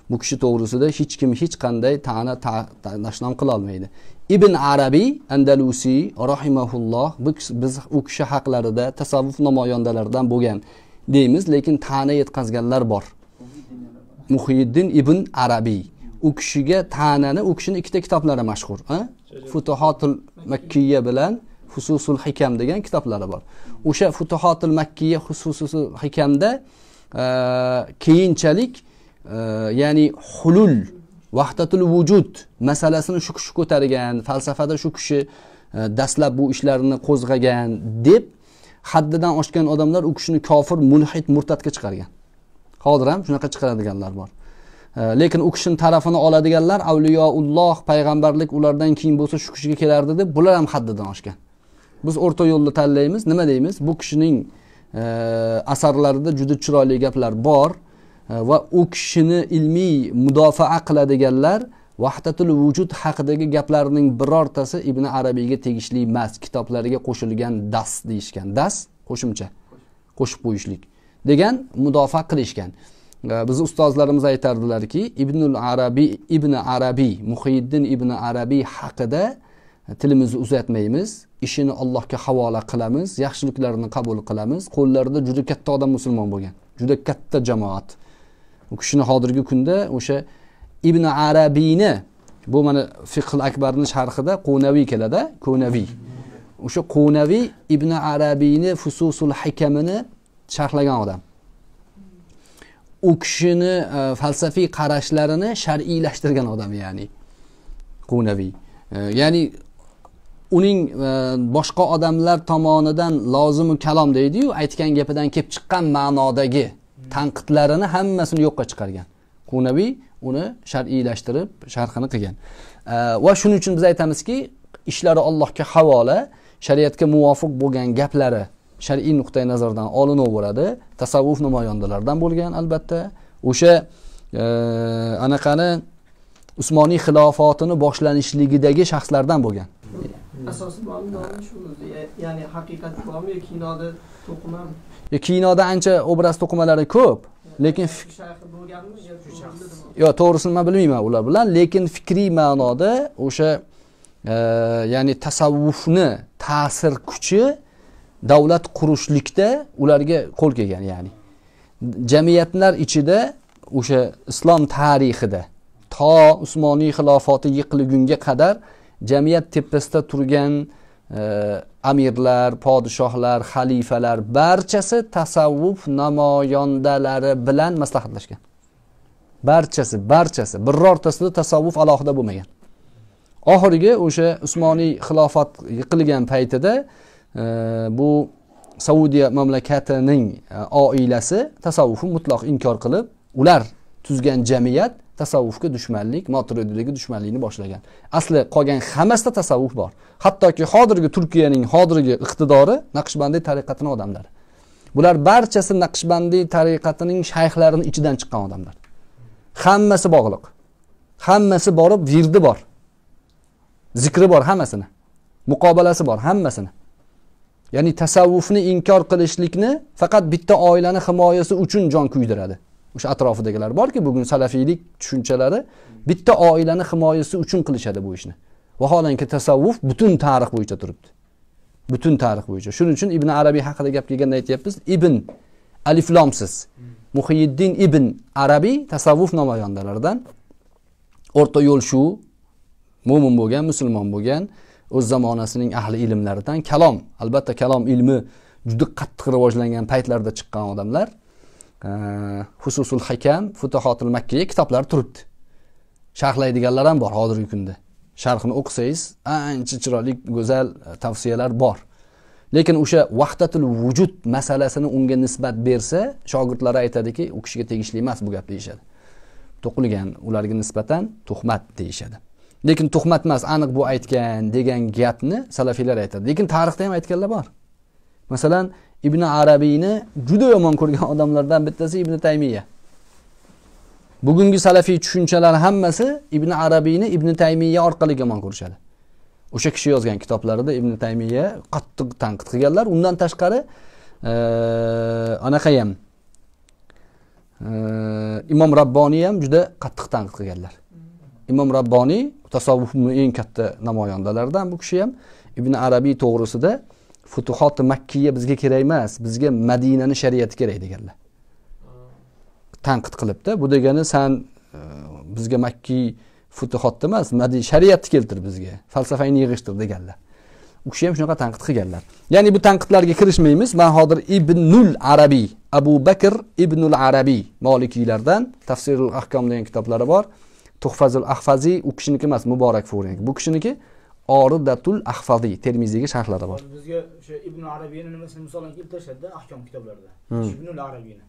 Bu kishi to'g'risida hech kim hech qanday ta'na tashlom qila olmaydi. Ibn Arabiy Andalusi rahimahulloh biz u kishi haqlarida tasavvuf namoyandalaridan bo'lgan deymiz, lekin ta'na yetkazganlar bor. Muhyiddin ibn Arabiy. U kishiga ta'nani, u kishining ikkita kitoblari mashhur, ha? Futuhatul Makkiyya bilan Fususul Hikam degan kitoblari bor. O'sha Futuhatul Makkiyya Fususul Hikamda keyinchalik ya'ni hulul, vahdatul vujud masalasini shu kishi ko'targan, falsafada shu kishi dastlab bu ishlarni qo'zg'agan deb haddidan oshgan odamlar u kishini kofir, mulhid, murtadga chiqargan. Hozir ham shunaqa chiqaradiganlar bor. Lekin u kishining tarafini oladiganlar avliyoulloh, payg'ambarlik ulardan keyin bo'lsa shu kishiga kelardi deb bular ham haddidan oshgan. Biz o'rta yo'lni tanlaymiz. Nima deymiz? Bu kishining asarlarida juda chiroyli gaplar bor va u kishini ilmiy mudofaa qiladiganlar vahdatul vujud haqidagi gaplarining birortasi Ibn Arabiyga tegishli emas, kitoblariga qo'shilgan das deyishgan. Das qo'shimcha, qo'shib qo'yishlik degan mudofaa qilishgan. Biz ustozlarimiz aytardilarki, Ibnul Arabiy, Ibn Arabiy, Muhyiddin Ibn Arabiy haqida tilimizni uzatmaymiz, ishini Allohga havola qilamiz, yaxshiliklarini qabul qilamiz. Qo'llarida juda katta odam musulmon bo'lgan, juda katta jamoat. U kishini hozirgi kunda o'sha Ibn Arabiyni, bu mana Fiqhul Akbarning sharhida Qunaviy keladi, Qunaviy. O'sha Qunaviy Ibn Arabiyni Fususul Hikamini sharhlagan odam. U kishini falsafiy qarashlarini shar'iylashtirgan odam, ya'ni Qunaviy. Ya'ni uning boshqa odamlar tomonidan lozimu kalom deydi-yu, aytgan gapidan kelib chiqqan ma'nodagi tanqidlarini hammasini yo'qqa chiqargan. Qunaviy uni shar'iylashtirib, sharhini qilgan. Va shuning uchun biz aytamizki, ishlari Allohga havola, shariatga muvofiq bo'lgan gaplari shar'iy nuqtai nazardan olinaveradi. Tasavvuf namoyandalaridan bo'lgan albatta. O'sha anaqani Usmoniy xilofotini boshlanishligidagi shaxslardan bo'lgan. Asosiy ma'nosi shu, ya'ni haqiqat bormi, kinoda to'qimami? Ya kinoda ancha obraz to'qimalari ko'p, lekin shayxi bo'lganmi yoki yo to'g'risini men bilmayman ular bilan, lekin fikriy ma'noda o'sha ya'ni tasavvufni ta'sir kuchi davlat qurishlikda ularga qo'l kelgan, ya'ni jamiyatlar ichida o'sha islom tarixida to Usmoniy xilofati yiqilgunga qadar jamiyat tepasida turgan amirlar, podshohlar, xalifalar barchasi tasavvuf namoyandalari bilan maslahatlashgan. Barchasi, barchasi, birortasida tasavvuf alohida bo'lmagan. Oxirgi o'sha Usmoniy xilofat yiqilgan paytida bu Saudiya mamlakatining oilasi tasavvufni mutlaq inkor qilib, ular tuzgan jamiyat tasavvufga dushmanlik, Maturidiyga dushmanlikni boshlagan. Asli qolgan hammasida tasavvuf bor. Hattoki hozirgi Turkiyaning hozirgi iqtidori Naqshbandiy tariqatining odamlari. Bular barchasi Naqshbandiy tariqatining shayxlarining ichidan chiqqan odamlar. Hammasi bog'liq. Hammasi borib virdi bor. Zikri bor hammasini. Muqobalasi bor hammasini. Ya'ni tasavvufni inkor qilishlikni faqat bitta oilani himoyasi uchun jon kuydiradi. O'sha atrofidagilar borki, bugun salafiylik tushunchalari bitta oilani himoyasi uchun qilishadi bu ishni. Vaholanki tasavvuf butun tarix bo'yicha turibdi. Butun tarix bo'yicha. Shuning uchun Ibn Arabiy haqida gap kelganda aytyapmiz, Ibn alif lomsiz. Muhyiddin Ibn Arabiy tasavvuf namoyandalaridan, o'rta yo'l shu, mo'min bo'lgan, musulmon bo'lgan, o'z zamonasining ahli ilmlaridan, kalom, albatta kalom ilmi juda qattiq rivojlangan paytlarda chiqqan odamlar. Fususul Hikam, Futuhatul Makkiyya kitoblar turibdi. Sharhlaydiganlar ham bor hozirgi kunda. Sharhini o'qisangiz, ancha chiroyli, go'zal tavsiyalar bor. Lekin o'sha vahdatul vujud masalasini unga nisbat bersa, shogirdlari aytadiki, u kishiga tegishli emas bu gap deyishadi. To'qilgan ularga nisbatan tuhmat deyishadi. Lekin tuhmat emas, aniq bu aytgan degan gapni salafiylar aytadi. Lekin tarixda ham aytganlar bor. Masalan, Ibn Arabiyni juda yomon ko'rgan odamlardan bittasi Ibn Taymiyya. Bugungi salafiy tushunchalar hammasi Ibn Arabiyni Ibn Taymiyya orqali yomon ko'rishadi. O'sha kishi yozgan kitoblarida Ibn Taymiyya qattiq tanqid qilganlar. Undan tashqari anaqa ham Imom Rabboniy ham juda qattiq tanqid qilganlar. Imom Rabboniy tasavvufning eng katta namoyandalaridan bu kishi ham Ibn Arabiy to'g'risida Futuhot Makkiya bizga kerak emas, bizga Madinani shariati kerak deganlar. Tanqid qilibdi. Bu degani sen bizga Makki Futuhotda emas, Madina shariatni keltir bizga, falsafangni yig'ishtir deganlar. U kishi ham shunaqa tanqid qilganlar. Ya'ni bu tanqidlarga kirishmaymiz. Men hozir Ibnul Arabiy, Abu Bakr Ibnul Arabiy Malikiylardan Tafsirul Ahkom degan kitoblari bor. Tuhfazul Ahfazi u kishiniki emas, Muborakfuriniki. Bu kishiniki Oridatul Ahfazi Termiziyga sharhlari bor. Bizga o'sha Ibn Arabiyning nimasini misolni kelib tashladida ahkom kitoblarida. Ibnul Arabiyni.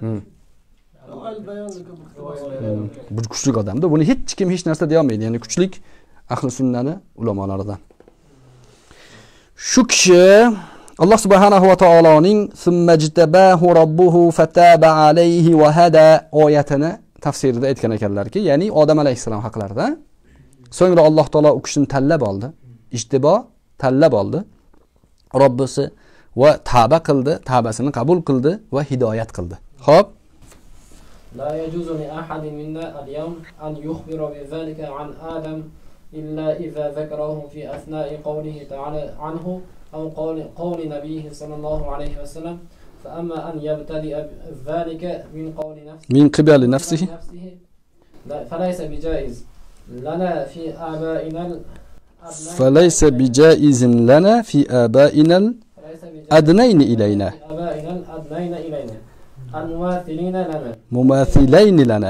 Bu kuchli odamda, buni hech kim hech narsa deya olmaydi. Ya'ni kuchli ahli sunnani ulamolaridan. Shu kishi Alloh subhanahu va taoloning summajtabahu robbuhu fataba alayhi va hada oyatini tafsirida aytgan ekanlarki, ya'ni Odam alayhissalom haqlarida. So'ngra Alloh taolo u kishini tanlab oldi, ijtibo tanlab oldi. Robbisi va tavba qildi, tavbasini qabul qildi va hidoyat qildi. Xo'p. لا يجوز لأحد منا اليوم أن يخبر بذلك عن آدم إلا إذا ذكره في أثناء قوله تعالى عنه أو قول, قول نبيه صلى الله عليه وسلم فأما أن يبتدئ ذلك من قول نفسه من قبل نفسه فليس بجائز لنا في آبائنا فليس بجائز لنا في آبائنا الأدنين إلينا آبائنا الأدنين إلينا المماثلين لنا مماثلين لنا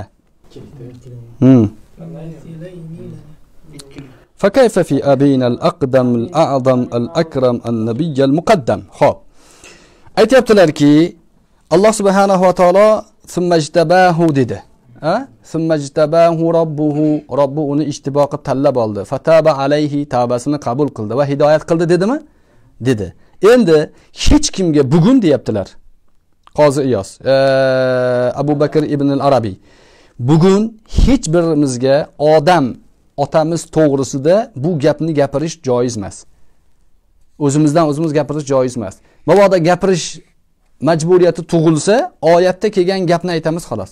فكيف في أبينا الأقدم الأعظم الأكرم النبي المقدم. خب aytibdilarki Alloh subhanahu va taolo summajtabahu dedi. Ha? Summajtabahu robbuhu, Robbi uni ijtibo qilib tanlab oldi. Fataba alayhi, tavbasini qabul qildi va hidoyat qildi dedimi? Dedi. Endi hech kimga bugun deyaptilar. Qozi Iyos, Abu Bakr ibn al-Arabiy. Bugun hech birimizga odam otamiz to'g'risida bu gapni gapirish joiz emas. O'zimizdan o'zimiz gapirish joiz emas. Mabodo gapirish majburiyati tug'ilsa, oyatda kelgan gapni aytamiz xolos.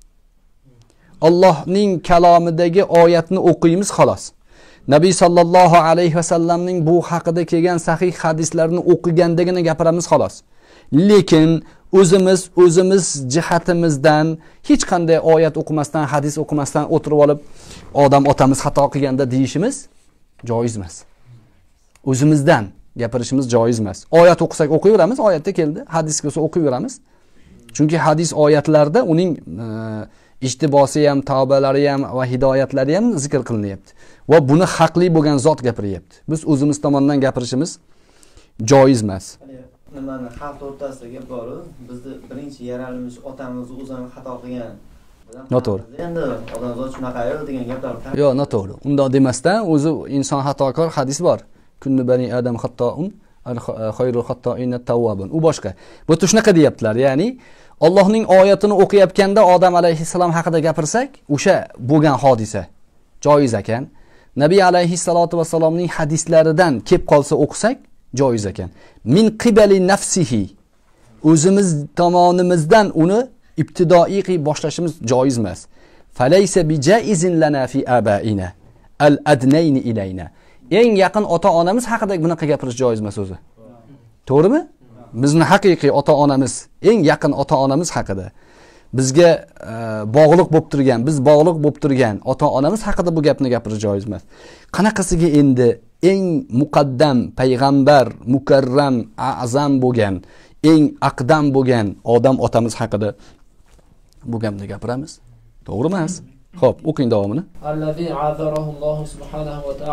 Allohning kalomidagi oyatni o'qiymiz xolos. Nabiy sallallohu alayhi va sallamning bu haqida kelgan sahih hadislarni o'qigandagina gapiramiz xolos. Lekin o'zimiz o'zimiz jihatimizdan hech qanday oyat o'qimasdan, hadis o'qimasdan o'tirib olib, odam otamiz xato qilganda deyishimiz joiz emas. O'zimizdan gapirishimiz joiz emas. Oyat o'qisak o'qiyveramiz, oyatda keldi, hadis bo'lsa o'qiyveramiz. Chunki hadis oyatlarda uning e, ijtibosi ham, tavbalari ham va hidoyatlari ham zikr qilinyapti. Va buni haqli bo'lgan zot gapiryapti. Biz o'zimiz tomonidan gapirishimiz joiz emas. Nimani xalq o'rtasida gap bor, bizni birinchi yaralmish otamiz o'zini xato qilgan. Noto'g'ri. Endi odamzod shunaqa-yu degan gaplar. Yo'q, noto'g'ri. Unda demasdan o'zi inson xatokor hadis bor. Kunni bani adam xatoun, xayrul xatoina tawwabun. U boshqa. Bu shunaqa deyaptilar, ya'ni Allohning oyatini o'qiyotganda Odam alayhissalom haqida gapirsak, o'sha bo'lgan hodisa joiz ekan. Nabiy alayhissalatu vasallamning hadislaridan kelib qolsa o'qisak joiz ekan. Min qibali nafsihi, o'zimiz tomonimizdan uni ibtidoiy qilib boshlashimiz joiz emas. Falaysa bijaizin lana fi abaina al adnayn ilayna. Eng yaqin ota-onamiz haqida bunaqa gapirish joiz emas o'zi. To'g'rimi? Bizni haqiqiy ota-onamiz, eng yaqin ota-onamiz haqida bizga e, bog'liq bo'lib turgan, biz bog'liq bo'lib turgan ota-onamiz haqida bu gapni gapirish joiz emas. Qanaqasiga endi eng muqaddam payg'ambar, mukarram, azam bo'lgan, eng aqdam bo'lgan odam otamiz haqida bu gapni gapiramiz? To'g'ri emas. Xo'p, o'qing davomini. Allazi azarahu Alloh subhanahu va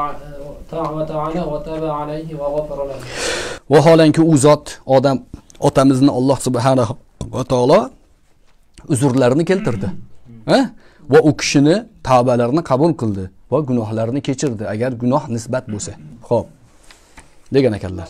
ta'ala va taba alayhi va ghafara lahu. Vaholanki u zot odam otamizni Alloh subhanahu va taolo uzrlarini keltirdi. Ha? Va u kishini tavbalarini qabul qildi va gunohlarini kechirdi, agar gunoh nisbat bo'lsa. Xo'p. degan ekanlar.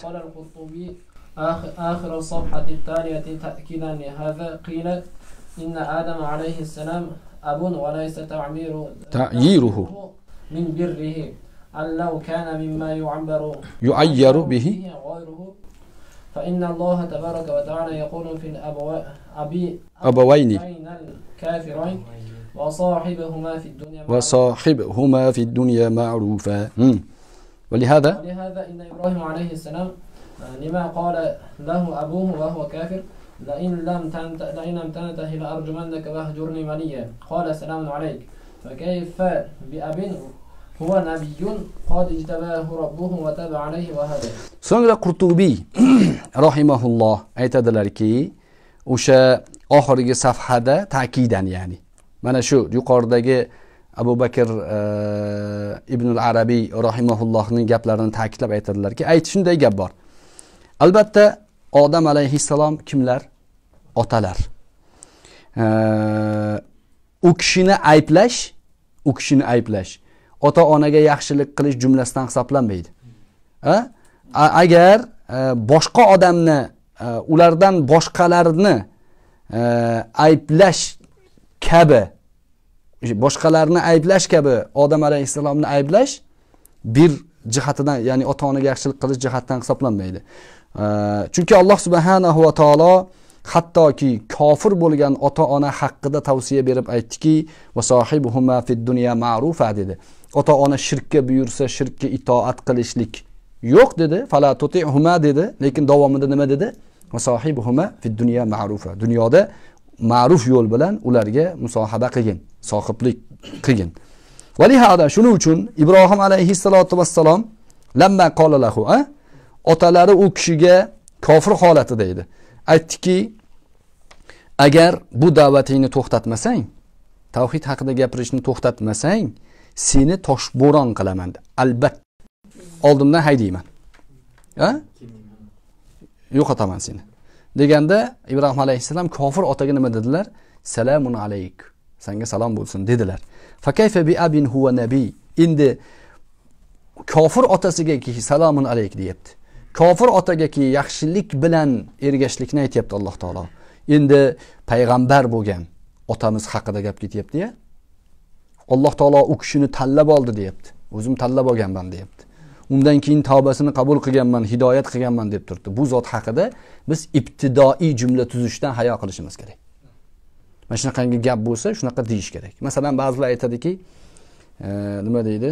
آخر الصفحة التالية تأكيدا لهذا قيل إن آدم عليه السلام أب وليس تعمير تعييره من بره أن لو كان مما يعبر يعير به غيره فإن الله تبارك وتعالى يقول في الأبوين أبي أبوين الكافرين وصاحبهما في الدنيا وصاحبهما في الدنيا معروفا. ولهذا ولهذا إن إبراهيم عليه السلام لما قال له أبوه وهو كافر لئن لم تنته لئن لم تنته لأرجمنك واهجرني مليا قال سلام عليك فكيف بأب هو نبي قد اجتباه ربه وتاب عليه وهدى. So'ngra Qurtubiy rahimahulloh aytadilarki, o'sha oxirgi safhada ta'kidan, ya'ni mana shu yuqoridagi Abu Bakr ibn al-Arabiy rahimahullohning gaplarini ta'kidlab aytadilarki, aytish shunday gap bor. Albatta Odam alayhissalom kimlar? Otalar. U kishini ayblash, u kishini ayblash ota onaga yaxshilik qilish jumlasidan hisoblanmaydi. Agar boshqa odamni, ulardan boshqalarni ayblash kabi, boshqalarni ayblash kabi Odam alayhissalomni ayblash bir jihatidan, ya'ni ota onaga yaxshilik qilish jihatidan hisoblanmaydi. Chunki Alloh subhanahu va taolo hattoki kofir bo'lgan ota ona haqida tavsiya berib aytdiki, va sohibuhuma fid dunya ma'rufa dedi. Ota ona shirkka buyursa shirkka itoat qilishlik yo'q dedi. Fala tuti'huma dedi. Lekin davomida nima dedi? Va sohibuhuma fid dunya ma'rufa. Dunyoda ma'ruf yo'l bilan ularga musohaba qilgin, sohiblik qilgin. Valihada shuning uchun Ibrohim alayhissalatu vassalom lamma qala lahu, otalari u kishiga kofir holatida edi. Aytdiki, agar bu da'vatingni to'xtatmasang, tavhid haqida gapirishni to'xtatmasang, seni toshbo'ron qilaman. Albatta oldimdan haydayman. Ha? Yo'qotaman seni. Deganda Ibrohim alayhissalom kofir otaga nima dedilar? Salamun alayk. Senga salom bo'lsin dedilar. Fa kayfa bi abin huwa nabiy. Endi kofir otasiga ki salamun alayk deyapti. Kofir otaga ki yaxshilik bilan ergashlikni aytayapti Alloh taolo. Endi payg'ambar bo'lgan otamiz haqida gap ketyapti-ya. Alloh taolo u kishini tanlab oldi deyapti. O'zim tanlab olganman deyapti. Undan keyin tavbasini qabul qilganman, hidoyat qilganman deb turibdi. Bu zot haqida biz ibtidoiy jumla tuzishdan hayo qilishimiz kerak. Mana shunaqangi gap bo'lsa, shunaqa deyish kerak. Masalan, ba'zilar aytadiki, nima deydi?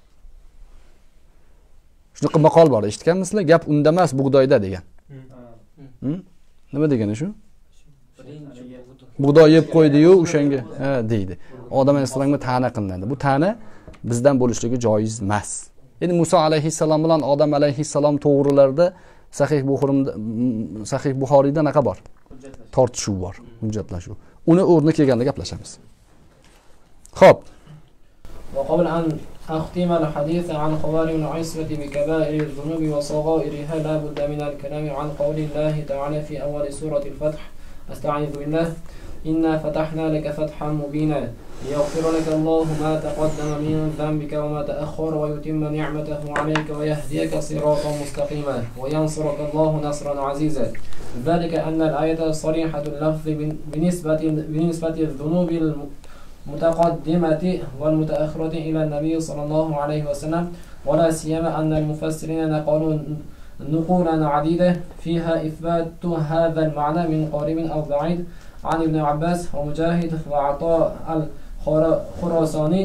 Shunaqa maqol bor, eshitganmisizlar? Gap unda emas, bug'doyda degan. Nima degani shu? Bug'doy yeb qo'ydi-yu, o'shanga, ha, deydi. Odam alayhissalomga ta'na qilinadi. Bu ta'na bizdan bo'lishligi joiz emas. Endi Musa alayhissalom bilan Odam alayhissalom to'g'rilarda Sahih Buxoriyda Sahih Buxoriyda naqa bor? Tortishuv bor, hujjatlashuv. Uni o'rni kelganda gaplashamiz. Xo'p. وقبل أن أختم الحديث عن خوارم العصمة بكبائر الذنوب وصغائرها لا بد من الكلام عن قول الله تعالى في أول سورة الفتح أستعيذ بالله إنا فتحنا لك فتحا مبينا ليغفر لك الله ما تقدم من ذنبك وما تأخر ويتم نعمته عليك ويهديك صراطا مستقيما وينصرك الله نصرا عزيزا. ذلك أن الآية صريحة اللفظ بنسبة بنسبة الذنوب المتقدمة والمتأخرة إلى النبي صلى الله عليه وسلم، ولا سيما أن المفسرين نقلوا نقولا عديدة فيها إثبات هذا المعنى من قريب أو بعيد عن ابن عباس ومجاهد وعطاء الخراساني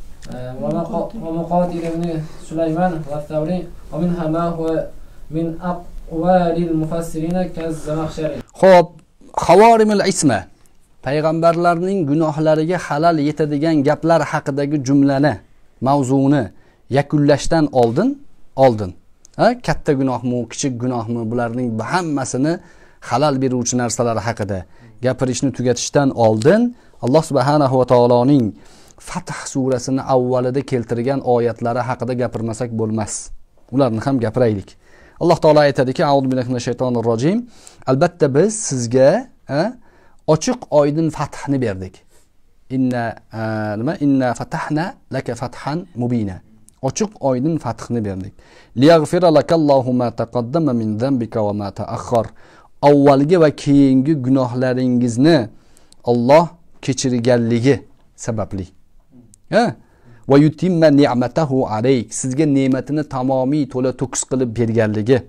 ومقاتل بن سليمان والثوري، ومنها ما هو من أقوال المفسرين كالزمخشري. خب خوارم العصمة payg'ambarlarning gunohlariga halal yetadigan gaplar haqidagi jumlani, mavzuni yakunlashdan oldin, oldin, ha, katta gunohmi, kichik gunohmi, bularning hammasini halal beruvchi narsalar haqida gapirishni tugatishdan oldin Alloh subhanahu va taoloning Fath surasini avvalida keltirgan oyatlari haqida gapirmasak bo'lmas. Ularni ham gapiraylik. Alloh taolo aytadiki, A'udhu billahi minash shaytonir rojim. Albatta biz sizga, ha, ochiq oydin fathni berdik. Inna nima? Inna fatahna laka fathan mubina. Ochiq oydin fathni berdik. Liyaghfira lakallohu ma taqaddama min dhanbika va ma ta'akhkhar. Avvalgi va keyingi gunohlaringizni Alloh kechirganligi sababli. Ha? Va yutimma ni'matahu alayk. Sizga ne'matini tamomiy to'la to'kis qilib berganligi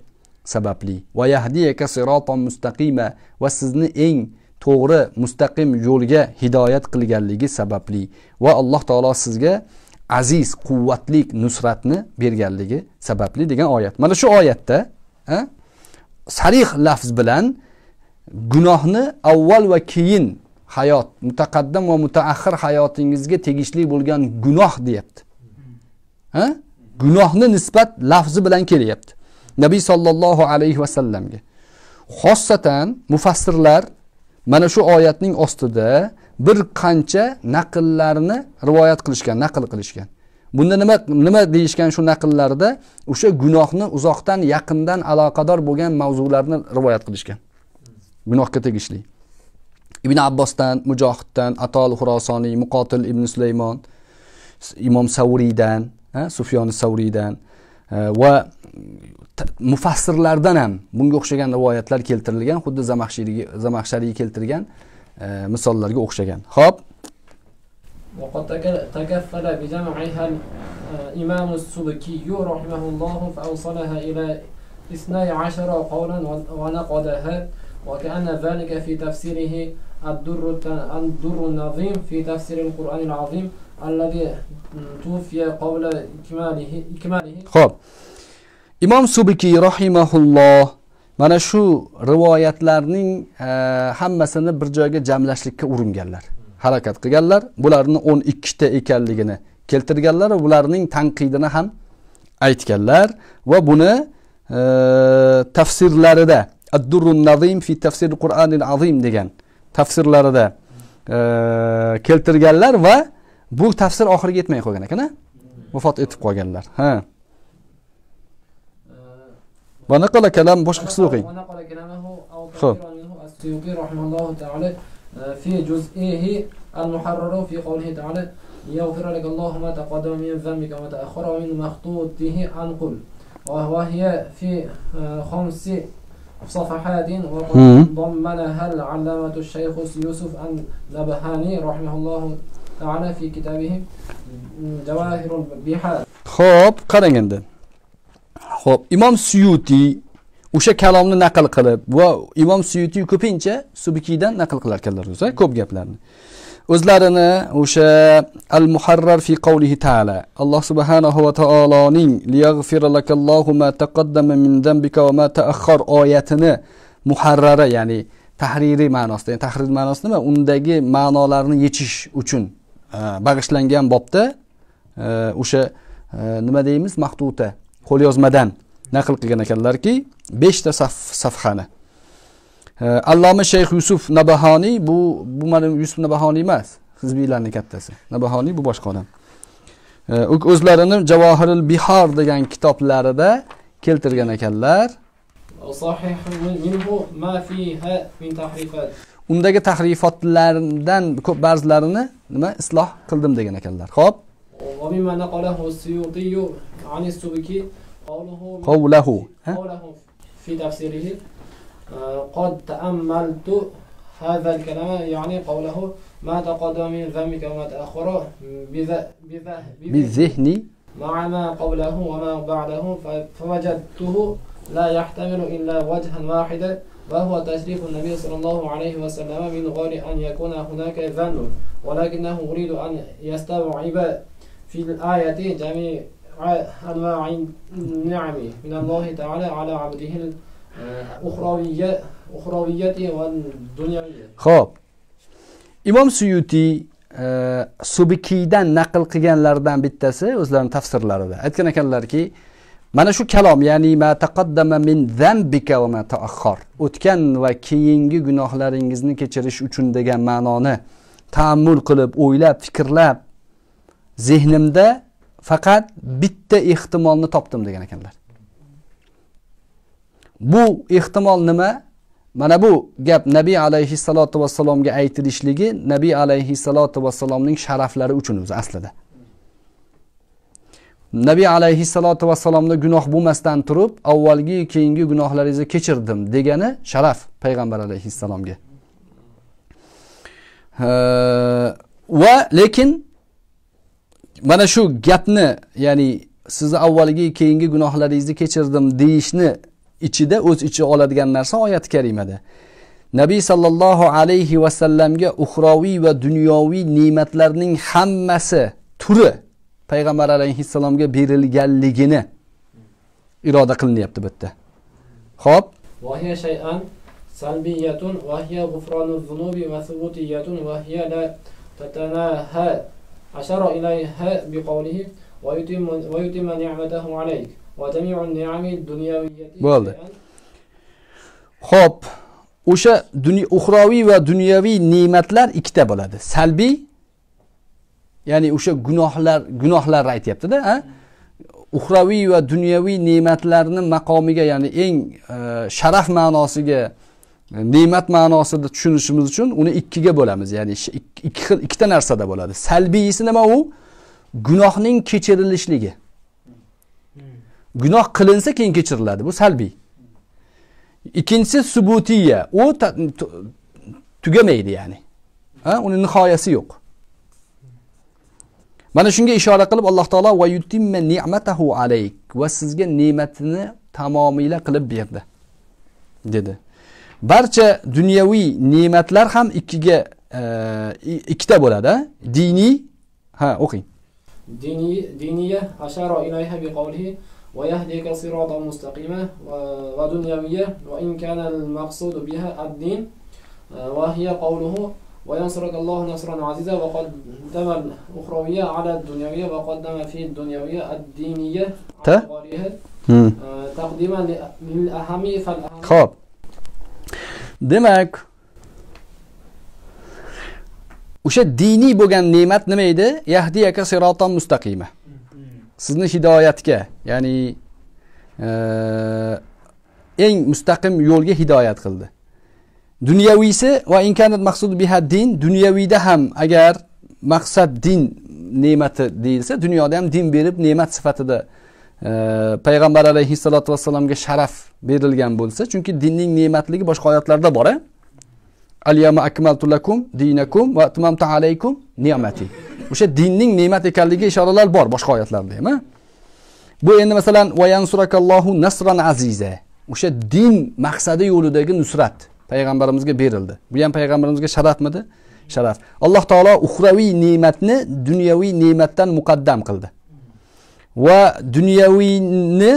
sababli va yahdiyaka siratan mustaqima va sizni eng to'g'ri mustaqim yo'lga hidoyat qilganligi sababli va Alloh taolo sizga aziz quvvatli nusratni berganligi sababli degan oyat. Mana shu oyatda sarih lafz bilan gunohni avval va keyin hayot, mutaqaddim va mutaaxir hayotingizga tegishli bo'lgan gunoh deyapti. Ha? Gunohni nisbat lafzi bilan kelyapti. Nabiy sallallohu alayhi va sallamga. Xossatan mufassirlar mana shu oyatning ostida bir qancha naqllarni rivoyat qilishgan, naql qilishgan. Bunda nima nima deyishgan shu naqllarda o'sha gunohni uzoqdan, yaqindan aloqador bo'lgan mavzularni rivoyat qilishgan. Gunohga tegishli. Ibn Abbosdan, Mujohiddan, Atol Xurosoniy, Muqotil ibn Sulaymon, Imom Savriydan, ha, Sufyon Savriydan va mufassirlardan ham bunga o'xshagan rivoyatlar keltirilgan, xuddi Zamaxshariy Zamaxshariy keltirgan misollarga o'xshagan. Xo'p. وقد تكفل بجمعها الإمام السبكي رحمه الله فأوصلها إلى اثني عشر قولا ونقدها وكأن ذلك في تفسيره الدر الدر النظيم في تفسير القرآن العظيم الذي توفي قبل إكماله إكماله. Xo'p. Imom Subki rahimahulloh mana shu rivoyatlarning hammasini bir joyga jamlashlikka uringanlar. Harakat qilganlar, bularni o'n ikki ta ekanligini keltirganlar va bularning tanqidini ham aytganlar va buni e, tafsirlarida Ad-Durrun Nazim fi tafsir Qur'anil Azim degan tafsirlarida e, keltirganlar va bu tafsir oxiriga yetmay qolgan ekan, vafot etib qolganlar. Ha. Va naqala kalam boshqa qismi o'qing. Va naqala kalamahu aw tafsiran minhu as-Suyuti rahimahullohu ta'ala في جزئه المحرر في قوله تعالى يغفر لك الله ما تقدم من ذنبك وما تأخر ومن مخطوطه أنقل وهي في خمس صفحات وقد ضمنها العلامة الشيخ يوسف النبهاني رحمه الله تعالى في كتابه جواهر البحار. Xo'p, qarang endi. Xo'p, Imom Suyuti o'sha kalomni naql qilib va Imom Suyuti ko'pincha Subkiydan naql qilar ekanlar o'zi, ko'p gaplarni. O'zlarini o'sha Al-Muharrar fi qawlihi ta'ala Alloh subhanahu va taoloning liyaghfir lakallohu ma taqaddama min dambika va ma ta'akhkhar oyatini muharrara, ya'ni tahririy ma'nosida, ya'ni tahrir ma'nosi nima? Undagi ma'nolarni yechish uchun bag'ishlangan bobda o'sha nima deymiz? Maqtuta, qo'lyozmadan naql qilgan ekanlarki besh ta saf safhani. Alloma Shayx Yusuf Nabahoniy bu bu mana Yusuf Nabahoniy emas, hizbiylarning kattasi. Nabahoniy bu boshqa odam. O'zlarini Javohirul Bihor degan kitoblarida keltirgan ekanlar. Sahih minhu ma fiha min tahrifat. Undagi tahrifotlardan ko'p ba'zilarini nima isloh qildim degan ekanlar. Xo'p. Va mimma naqalahu as-Suyuti an as-Subki قوله قوله قوله في تفسيره قد تأملت هذا الكلام يعني قوله ما تقدم من ذنبك وما تأخر بالذهن مع ما قبله وما بعده فوجدته لا يحتمل إلا وجها واحدا وهو تشريف النبي صلى الله عليه وسلم من غير أن يكون هناك ذنب ولكنه يريد أن يستوعب في الآية جميع أنواع النعم من الله تعالى على عبده الأخروية أخروية والدنيوية. Xo'p. Imom Suyuti Subkiydan naql qilganlardan bittasi o'zlarining tafsirlarida aytgan ekanlarki, mana shu kalom, ya'ni ma taqaddama min zambika va ma ta'akhkhar, o'tgan va keyingi gunohlaringizni kechirish uchun degan ma'noni ta'ammul qilib, o'ylab, fikrlab zehnimda faqat bitta ehtimolni topdim degan ekanlar. Bu ehtimol nima? Mana bu gap Nabiy alayhi salatu vassalomga aytilishligi Nabiy alayhi salatu vassalomning sharaflari uchun o'zi aslida. Nabiy alayhi salatu vassalomda gunoh bo'lmasdan turib, avvalgi keyingi gunohlaringizni kechirdim degani sharaf payg'ambar alayhi salomga. Va lekin mana shu gapni, ya'ni sizni avvalgi keyingi gunohlaringizni kechirdim deyishni ichida o'z ichiga oladigan narsa oyat karimada. Nabiy sallallohu alayhi va sallamga uxroviy va dunyoviy ne'matlarning hammasi turi payg'ambar alayhissalomga berilganligini iroda qilinyapti bu yerda. Xo'p, وهي شيئان سلبية وهي غفران الذنوب وثبوتية وهي لا تتناهى أشار إليها بقوله ويتم ويتم نعمته عليك وجميع النعم الدنيوية. bo'ldi. Xo'p, o'sha dunyo uxroviy va dunyoviy ne'matlar ikkita bo'ladi. Salbiy, ya'ni o'sha gunohlar, gunohlar aytayapti-da, ha? Uxroviy va dunyoviy ne'matlarning maqomiga, ya'ni eng e, sharaf ma'nosiga, ne'mat ma'nosida tushunishimiz uchun uni ikkiga bo'lamiz. Ya'ni ikki xil ikkita narsada bo'ladi. Salbiyisi nima u? Gunohning kechirilishligi. Gunoh qilinsa keyin kechiriladi. Bu salbiy. Ikkinchisi subutiyya. U tugamaydi ya'ni. Ha, uning nihoyasi yo'q. Mana shunga ishora qilib Alloh taolo va yutimma ni'matahu alayk va sizga ne'matini tamomila qilib berdi dedi. Barcha dunyoviy ne'matlar ham ikkiga ikkita bo'ladi. Diniy, ha, o'qing. Diniy diniya ashara ilayha biqawlihi va yahdika siratan mustaqima va dunyaviyya va in kana al-maqsud biha ad-din wa hiya qawluhu وينصرك الله نصرا عزيزا وقدم الأخروية على الدنيوية وقدم في الدنيوية الدينية تقديما للأهم فالأهم. خب demak o'sha diniy bo'lgan ne'mat nima edi? Yahdiyaka siratan mustaqima. Sizni hidoyatga, ya'ni eng mustaqim yo'lga hidoyat qildi. Dunyaviysi va inkanat maqsud biha din, dunyaviyda ham agar maqsad din ne'mati deyilsa, dunyoda ham din berib ne'mat sifatida e, payg'ambar alayhissalatu vassalamga sharaf berilgan bo'lsa, chunki dinning ne'matligi boshqa oyatlarda bor. Al-yawma akmaltu lakum dinakum va atmamtu alaykum ni'mati. O'sha dinning ne'mat ekanligiga ishoralar bor boshqa oyatlarda ham. Bu endi masalan va yansurakallohu nasran aziza. O'sha din maqsadi yo'lidagi nusrat payg'ambarimizga berildi. Bu ham payg'ambarimizga sharafmidi? Sharaf. Alloh taolo uxroviy ne'matni dunyoviy ne'matdan muqaddam qildi. Va dunyoviyni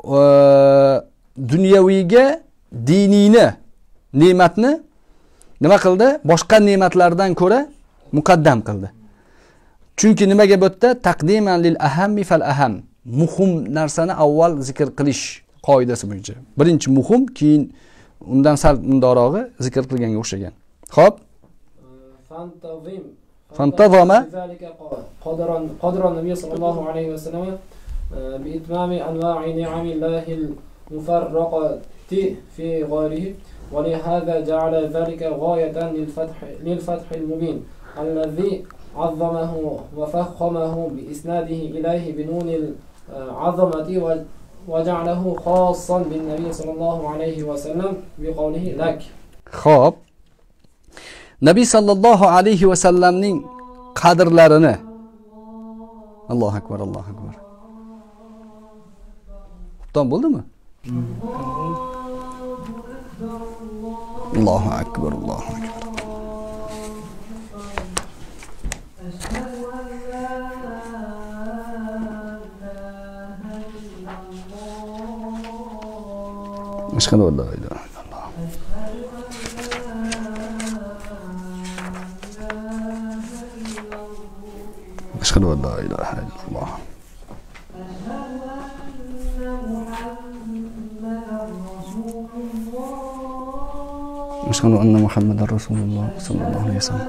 dunyoviyga diniyni ne'matni nima qildi? Boshqa ne'matlardan ko'ra muqaddam qildi. Chunki nimaga bu yerda taqdiman lil ahammi fal aham. Muhim narsani avval zikr qilish qoidasi bo'yicha. Birinchi muhim, keyin undan sal undorog'i zikr qilganga o'xshagan. Xo'p. Fantazim. Fantazama qadran qadran Nabiy sallallohu alayhi va sallam bi itmami anwa'i ni'amillahi al-mufarraqati fi ghayrihi wa li hadha ja'ala dhalika ghayatan lil fath lil fath al-mubin alladhi 'azzamahu wa fakhamahu bi isnadihi ilayhi bi nun al-'azamati wa وجعله خاصا بالنبي صلى الله عليه وسلم بقوله لك. Xo'p. Nabiy sallallohu alayhi va sallamning qadrlarini Allohu akbar, Allohu akbar. Xubton bo'ldimi? Allohu akbar, Allohu akbar. أشهد أن لا إله إلا الله. أشهد أن لا إله إلا الله. أشهد أن محمدا رسول الله صلى الله عليه وسلم.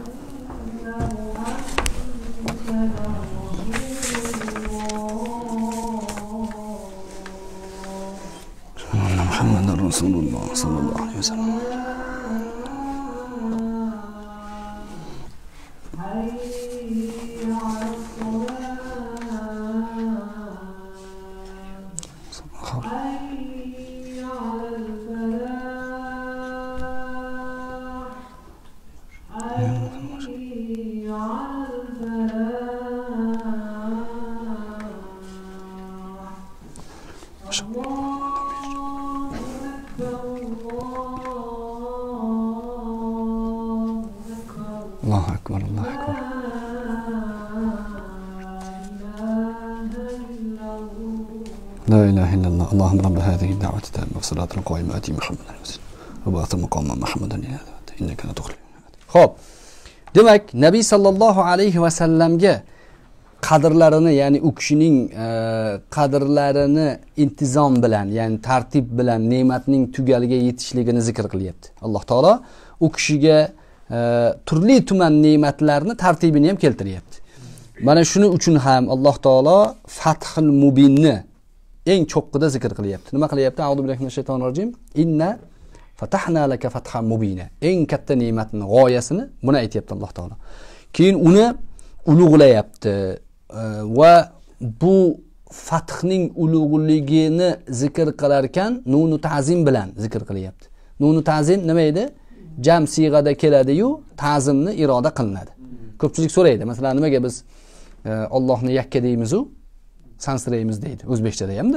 محمد رسول الله صلى الله عليه وسلم. Allohu akbar, Allohu akbar. La ilaha illallah. Allohum rabb hadhihi ad-da'wati tamma wa salatu al-qa'imah ati Muhammadan wa ba'atha maqaman Muhammadan innaka la tukhli. Xo'p. Demak, Nabiy sallallohu alayhi va sallamga qadrlarini, ya'ni u kishining qadrlarini intizom bilan, ya'ni tartib bilan ne'matning tugaliga yetishligini zikr qilyapti. Alloh taolo u kishiga turli tuman ne'matlarni tartibini ham keltiryapti. Mana shuning uchun ham Alloh taolo Fathul Mubinni eng cho'qqida zikr qilyapti. Nima qilyapti? A'udhu billahi minash shaytonir rojim. Inna fatahna laka fathan mubina. Eng katta ne'matning g'oyasini buni aytayapti Alloh taolo. Keyin uni ulug'layapti va bu fathning ulug'ligini zikr qilar ekan nunu ta'zim bilan zikr qilyapti. Nunu ta'zim nima edi? Jam siyg'ada keladi-yu, ta'zimni iroda qilinadi. Ko'pchilik so'raydi, masalan, nimaga biz Allohni yakka deymiz-u, sansiraymiz deydi. O'zbekchada hamda.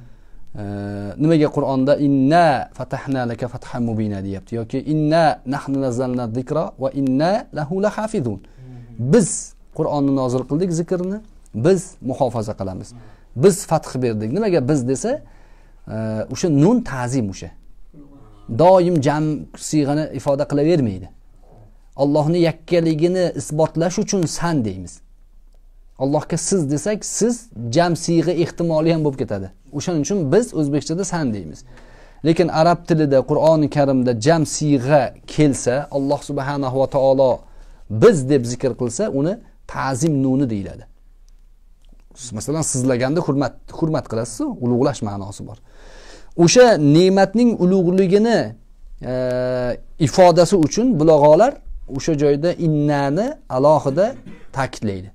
Nimaga Qur'onda inna fatahna laka fathan mubina deyapti yoki inna nahnu nazzalna zikra va inna lahu lahafizun. Biz Qur'onni nozil qildik, zikrni biz muhofaza qilamiz. Biz fath berdik. Nimaga biz desa, o'sha nun ta'zim o'sha. Doim jam siyg'ani ifoda qilavermaydi. Allohning yakkaligini isbotlash uchun san deymiz. Allohga siz desak, siz jam siyg'a ehtimoli ham bo'lib ketadi. O'shaning uchun biz o'zbekchada san deymiz. Lekin arab tilida, Qur'oni Karimda jam siyg'a kelsa, Alloh subhanahu va taolo biz deb zikr qilsa, uni ta'zim nuni deyiladi. Masalan, sizlaganda hurmat hurmat qilasiz, ulug'lash ma'nosi bor. O'sha ne'matning ulug'ligini e, ifodasi uchun bulog'olar o'sha joyda innani alohida ta'kidlaydi.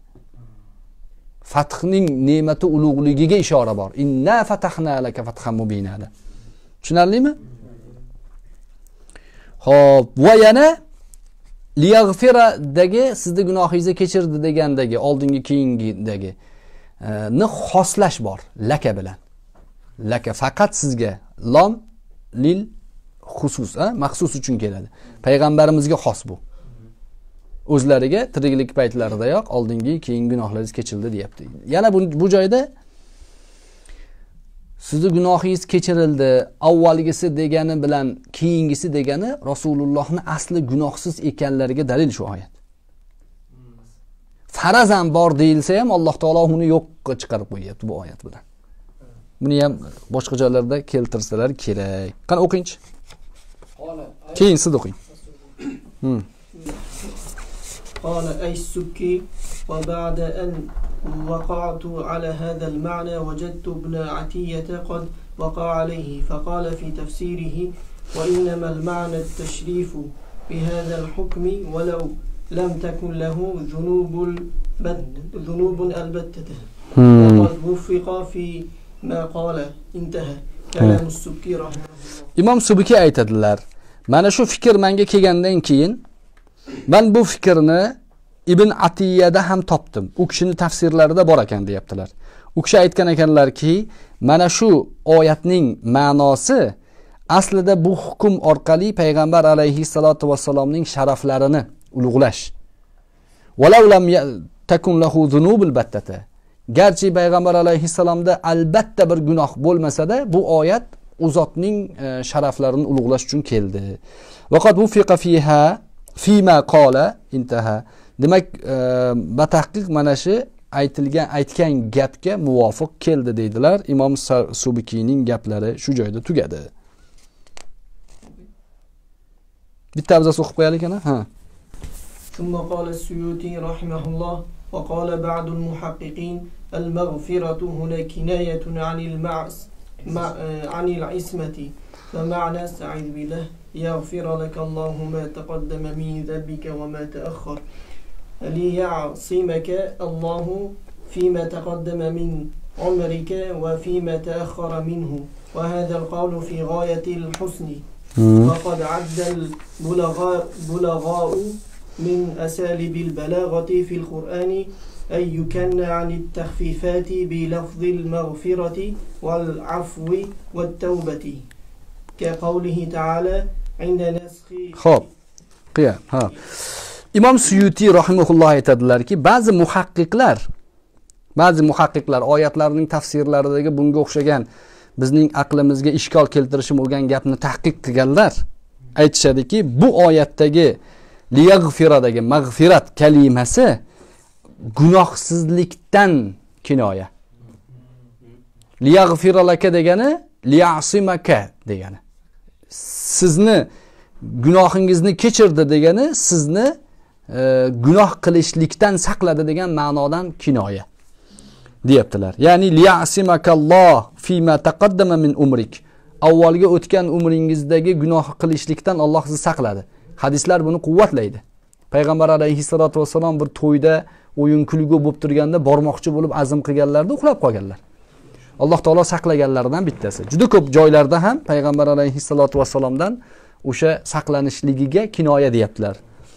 Fathning ne'mati ulug'ligiga ishora bor. Inna fatahna laka fathan mubina. Tushunarlimi? Xo'p, va yana liyaghfiradagi sizni gunohingizni kechirdi degandagi oldingi keyingidagi ni xoslash bor laka bilan. Laka faqat sizga, lom lil xusus, ha, maxsus uchun keladi. Payg'ambarimizga xos bu. O'zlariga tiriklik paytlaridayoq oldingi keyingi gunohlaringiz kechirildi deyapti. Yana bu, bu joyda sizni gunohingiz kechirildi, avvalgisi degani bilan keyingisi degani Rasulullohning asli gunohsiz ekanlariga dalil shu oyat. Farazan bor deyilsa ham Alloh taolo uni yo'qqa chiqarib qo'yapti bu oyat bilan. Buni ham boshqa joylarda keltirsalar kerak. Qani o'qingchi. Keyin siz o'qing. Hmm. قال أي السكي وبعد أن وقعت على هذا المعنى وجدت ابن عتية قد وقع عليه فقال في تفسيره وإنما المعنى التشريف بهذا الحكم ولو لم تكن له ذنوب ذنوب البتة وقد وفق في ما قال انتهى كلام السبكي رحمه الله. İmam Subki aytadilar. Mana shu fikr menga kelgandan keyin men bu fikrni Ibn Atiyada ham topdim. U kishining tafsirlarida bor ekan deyaptilar. U kishi aytgan ekanlarki, mana shu oyatning ma'nosi aslida bu hukm orqali payg'ambar alayhi salatu vasallamning sharaflarini ulug'lash. Walau lam takun lahu dhunubul battata. Garchi payg'ambar alayhissalomda albatta bir gunoh bo'lmasa-da, bu oyat u zotning sharaflarini ulug'lash uchun keldi. Vaqat bu fiqa fiha fima qala intaha. Demak, batahqiq mana shu aytilgan aytgan gapga muvofiq keldi deydilar. Imom Subkining gaplari shu joyda tugadi. Bitta abzas o'qib qo'yaylik ana. Ha. ثم قال السيوطي رحمه الله وقال بعض المحققين المغفرة هنا كناية عن المعص عن العصمة فمعنى استعيذ بالله يغفر لك الله ما تقدم من ذنبك وما تأخر ليعصمك الله فيما تقدم من عمرك وفيما تأخر منه وهذا القول في غاية الحسن وقد عد البلغاء بلغاء من أساليب البلاغة في القرآن أن يكن عن التخفيفات بلفظ المغفرة والعفو والتوبة كقوله تعالى عند نسخ خب قيام ها Imom Suyuti rahimahulloh aytadilarki, ba'zi muhaqqiqlar, ba'zi muhaqqiqlar oyatlarning tafsirlaridagi bunga o'xshagan bizning aqlimizga ishkol keltirishi bo'lgan gapni tahqiq qilganlar aytishadiki, bu oyatdagi liyaghfiradagi mag'firat kalimasi gunohsizlikdan kinoya. Liyaghfiralaka degani liyasimaka degani. Sizni gunohingizni kechirdi degani sizni e, gunoh qilishlikdan saqladi degan ma'nodan kinoya deyaptilar. Ya'ni liyasimakalloh fima taqaddama min umrik. Avvalgi o'tgan umringizdagi gunoh qilishlikdan Alloh sizni saqladi. Hadislar buni quvvatlaydi. Payg'ambar alayhissalatu vassalom bir to'yda o'yin kulgu bo'lib turganda bormoqchi bo'lib azm qilganlarda uxlab qolganlar. Alloh taolo saqlaganlardan bittasi. Juda ko'p joylarda ham payg'ambar alayhissalatu vassalomdan o'sha saqlanishligiga kinoya deyaptilar.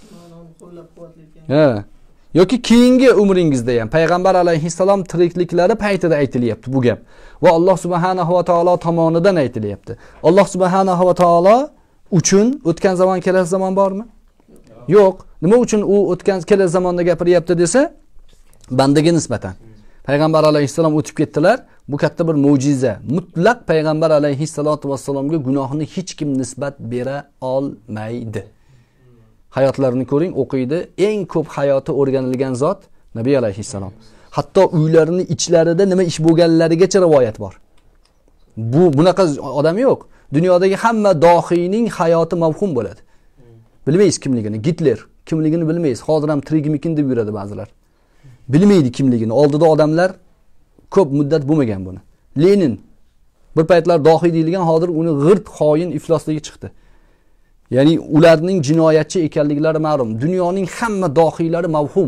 Ha. Yoki keyingi umringizda ham payg'ambar alayhissalom tirikliklari paytida aytilyapti bu gap. Va Alloh subhanahu va taolo tomonidan aytilyapti. Alloh subhanahu va taolo uchun o'tgan zamon kelasi zamon bormi? Yo'q. Nima uchun u o'tgan kelasi zamonda gapiryapti desa, bandaga nisbatan. Payg'ambar alayhissalom o'tib ketdilar. Bu katta bir mo'jiza. Mutlaq payg'ambar alayhissalatu vassalomga gunohni hech kim nisbat bera olmaydi. Hayotlarini ko'ring, o'qiydi. Eng ko'p hayoti o'rganilgan zot Nabiy alayhissalom. Hatto uylarini ichlarida nima ish bo'lganlarigacha rivoyat bor. Bu bunaqa odam yo'q. Dunyodagi hamma dohiyning hayoti mavhum bo'ladi. Bilmaysiz kimligini. Gitler kimligini bilmaysiz. Hozir ham tirikmikin deb yuradi ba'zilar. Bilmaydi kimligini. Oldida odamlar ko'p muddat bo'lmagan buni. Lenin bir paytlar dohiy deyilgan, hozir uni g'irt xoin iflosligi chiqdi. Ya'ni ularning jinoyatchi ekanliklari ma'lum. Dunyoning hamma dohiylari mavhum.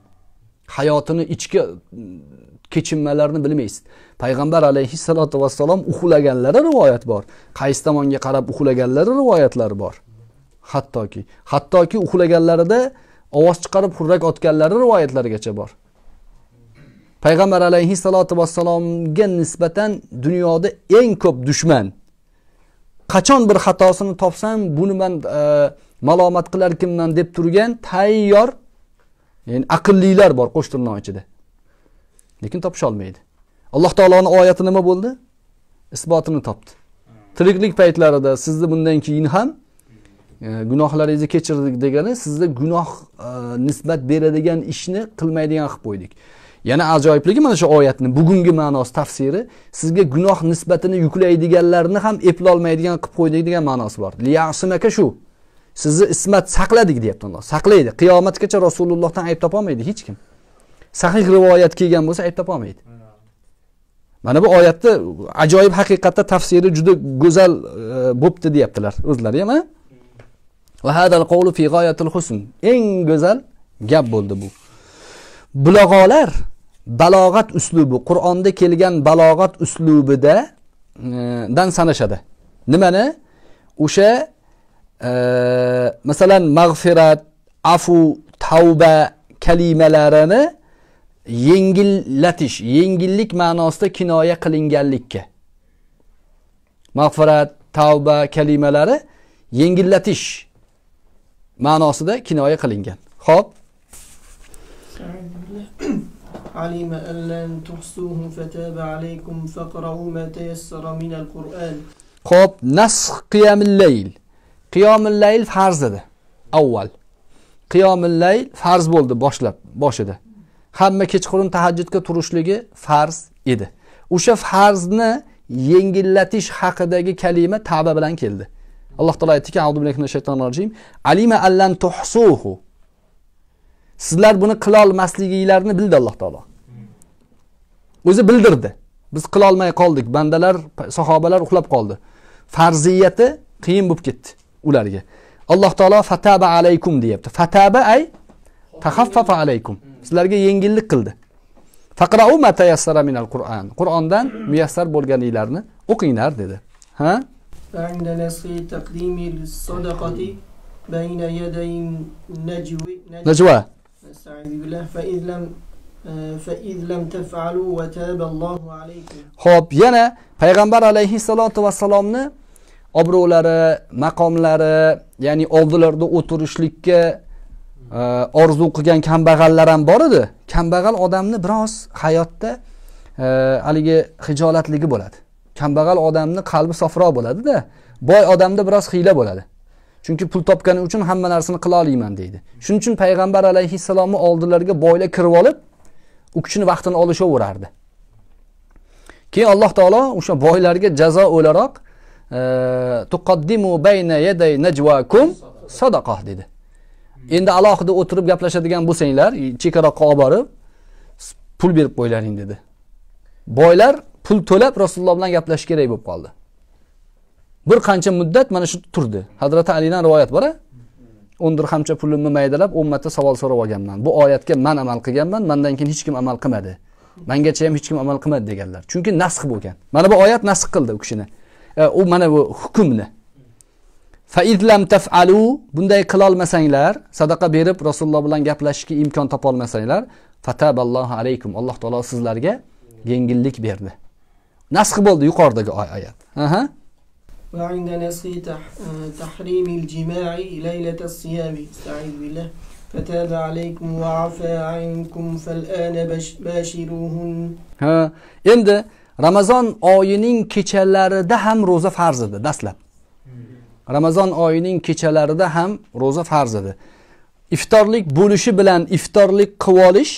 Hayotini ichki kechinmalarini bilmaysiz. Payg'ambar alayhissalatu vassalom uxlaganlari rivoyat bor. Qaysi tomonga qarab uxlaganlari rivoyatlari bor. Hattoki, hattoki uxlaganlarida ovoz chiqarib xurrak otganlari rivoyatlarigacha bor. Payg'ambar alayhissalatu vassalomga nisbatan dunyoda eng ko'p dushman. Qachon bir xatosini topsam, buni men e, malomat qilar kimman deb turgan tayyor, ya'ni aqllilar bor qo'shtirnoq ichida. Lekin topisha olmaydi. Alloh taoloning oyati nima bo'ldi? Isbotini topdi. Tiriklik paytlarida sizni bundan keyin ham e, gunohlaringizni kechirdik degani, sizga gunoh e, nisbat beradigan ishni qilmaydigan qilib qo'ydik. Yana ajoyibligi mana shu oyatning bugungi ma'nosi tafsiri sizga gunoh nisbatini yuklaydiganlarni ham eplolmaydigan qilib qo'ydik degan ma'nosi bor. Liyasimaka shu. Sizni ismat saqladik deyapti Alloh. Saqlaydi. Qiyomatgacha Rasulullohdan ayb topolmaydi hech kim. Sahih rivoyat kelgan bo'lsa ayb topolmaydi. Mana bu oyatda ajoyib haqiqatda tafsiri juda go'zal e, bo'pti deyaptilar o'zlari ham. Va hadal qawlu fi g'oyatil husn. Eng go'zal gap bo'ldi bu. Bulag'olar balog'at uslubi, Qur'onda kelgan balog'at uslubida e, dan sanashadi. Nimani? O'sha e, masalan mag'firat, afu, tavba kalimalarini yengillatish, yengillik ma'nosida kinoya qilinganlikka. Mag'firat, tavba kalimalari yengillatish ma'nosida kinoya qilingan. Xo'p, علم أن لن تحصوه فتاب عليكم فاقرؤوا ما تيسر من القرآن. Xo'p, nasx qiyamul layl. Qiyamul layl farz edi. Avval. Qiyamul layl farz bo'ldi boshlab, boshida. Hamma kechqurun tahajjudga turishligi farz edi. O'sha farzni yengillatish haqidagi kalima tavba bilan keldi. Alloh taolo aytdiki: "A'udhu billahi minash shaytonir rojim. Alima an lan tuhsuhu." Sizlar buni qila olmasligingizni bildi Alloh taolo. O'zi bildirdi. Biz qila olmay qoldik. Bandalar, sahobalar uxlab qoldi. Farziyati qiyin bo'lib ketdi ularga. Alloh taolo fataba alaykum deyapti. Fataba ay takhaffafa alaykum. Sizlarga yengillik qildi. Faqra'u ma tayassara minal Qur'an. Qur'ondan muyassar bo'lganinglarni o'qinglar dedi. Ha? عند نسخ تقديم الصدقة بين يدي النجوى Najwa. استعيذ بالله فإذ لم فإذ لم تفعلوا وتاب الله عليكم. Xo'p, yana payg'ambar alayhissalatu vassalomni obro'lari, maqomlari, ya'ni oldilarda o'tirishlikka orzu qilgan kambag'allar ham bor edi. Kambag'al odamni biroz hayotda haligi hijolatligi bo'ladi. Kambag'al odamni qalbi sofro bo'ladi-da, boy odamda biroz hiyla bo'ladi. Chunki pul topgani uchun hamma narsani qila olaman deydi. Shuning uchun payg'ambar alayhissalomning oldilariga boylar kirib olib, u kishini vaqtini olishaverardi. Keyin Alloh taolo o'sha boylarga jazo o'laroq tuqaddimu bayna yaday najwakum sadaqah dedi. Endi alohida o'tirib gaplashadigan bo'lsanglar, chekkaroqqa olib borib pul berib qo'ylaring dedi. Boylar pul to'lab Rasululloh bilan gaplashish kerak bo'lib qoldi. Bir qancha muddat mana shu turdi. Hazrat Alidan rivoyat bor-a? o'n dirhamcha pulimni maydalab o'n marta savol so'rab olganman. Bu oyatga men amal qilganman, mendan keyin hech kim amal qilmadi. Mengacha ham hech kim amal qilmadi deganlar. Chunki nasx bo'lgan. Mana bu oyat nasx qildi u kishini. U mana bu hukmni. Fa idlam taf'alu, bunday qila olmasanglar, sadaqa berib Rasululloh bilan gaplashishga imkon topa olmasanglar, fataballohu alaykum. Alloh taolo sizlarga yengillik berdi. Nasx bo'ldi yuqoridagi oyat. Aha. وعند نسخ تحريم الجماع ليلة الصيام استعيذ بالله فتاب عليكم وعفى عنكم فالآن باشروهن. Ha, endi Ramazon oyining kechalarida ham roza farz edi dastlab. Ramazon oyining kechalarida ham roza farz edi. Iftorlik bo'lishi bilan iftorlik qilib olish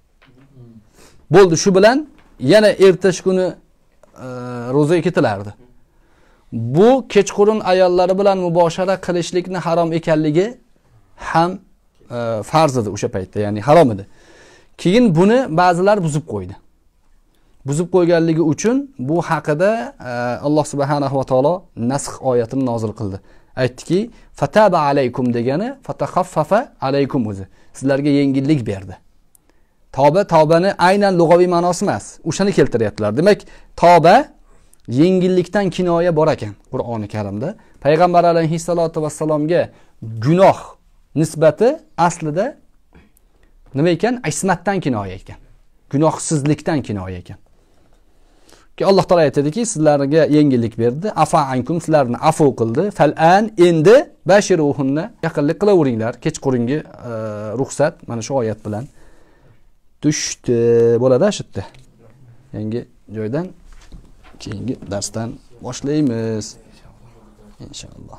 bo'ldi, shu bilan yana ertash kuni rozaga ketilardi. Bu kechqurun ayollari bilan muboshara qilishlikni harom ekanligi ham e, farz edi o'sha paytda, ya'ni harom edi. Keyin buni ba'zilar buzib qo'ydi. Buzib qo'yganligi uchun bu haqida e, Alloh subhanahu va taolo nasx oyatini nozil qildi. Aytdiki, fataba alaykum degani fatakhaffafa alaykum o'zi. Sizlarga yengillik berdi. Tavba tavbani aynan lug'aviy ma'nosi emas, o'shani keltiryaptilar. Demak, tavba yengillikdan kinoya bor ekan Qur'oni Karimda. Payg'ambar alayhissalatu vassalomga gunoh nisbati aslida nima ekan? Ismatdan kinoya ekan. Gunohsizlikdan kinoya ekan. Ki Alloh taolo aytadiki, sizlarga yengillik berdi, afa ankum, sizlarni afv qildi. Fal'an, endi bashiruhunna, yaqinlik qilaveringlar. Kechqurungi e, ruxsat mana shu oyat bilan tushdi. Bo'ladi shu yerda. Yangi joydan keyingi darsdan boshlaymiz inshaalloh.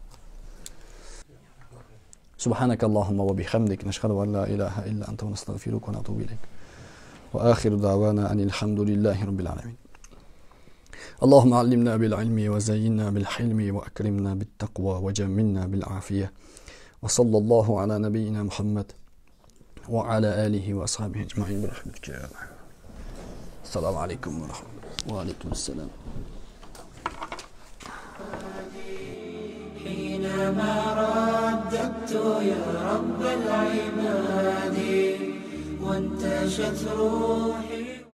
Subhanakallohumma va bihamdik nashhadu an la ilaha illa anta nastaghfiruka wa natubu ilayk. Wa akhiru da'wana anil hamdulillahi rabbil alamin. Allahumma allimna bil ilmi wa zayyinna bil hilmi wa akrimna bit taqwa wa jammilna bil afiyah. Wa sallallahu ala nabiyyina Muhammad wa ala alihi wa ashabihi ajma'in bi rahmatika ya Allah. Assalomu alaykum wa rahmatullahi وعليكم السلام. حينما رددت يا رب العباد وانتشت روحي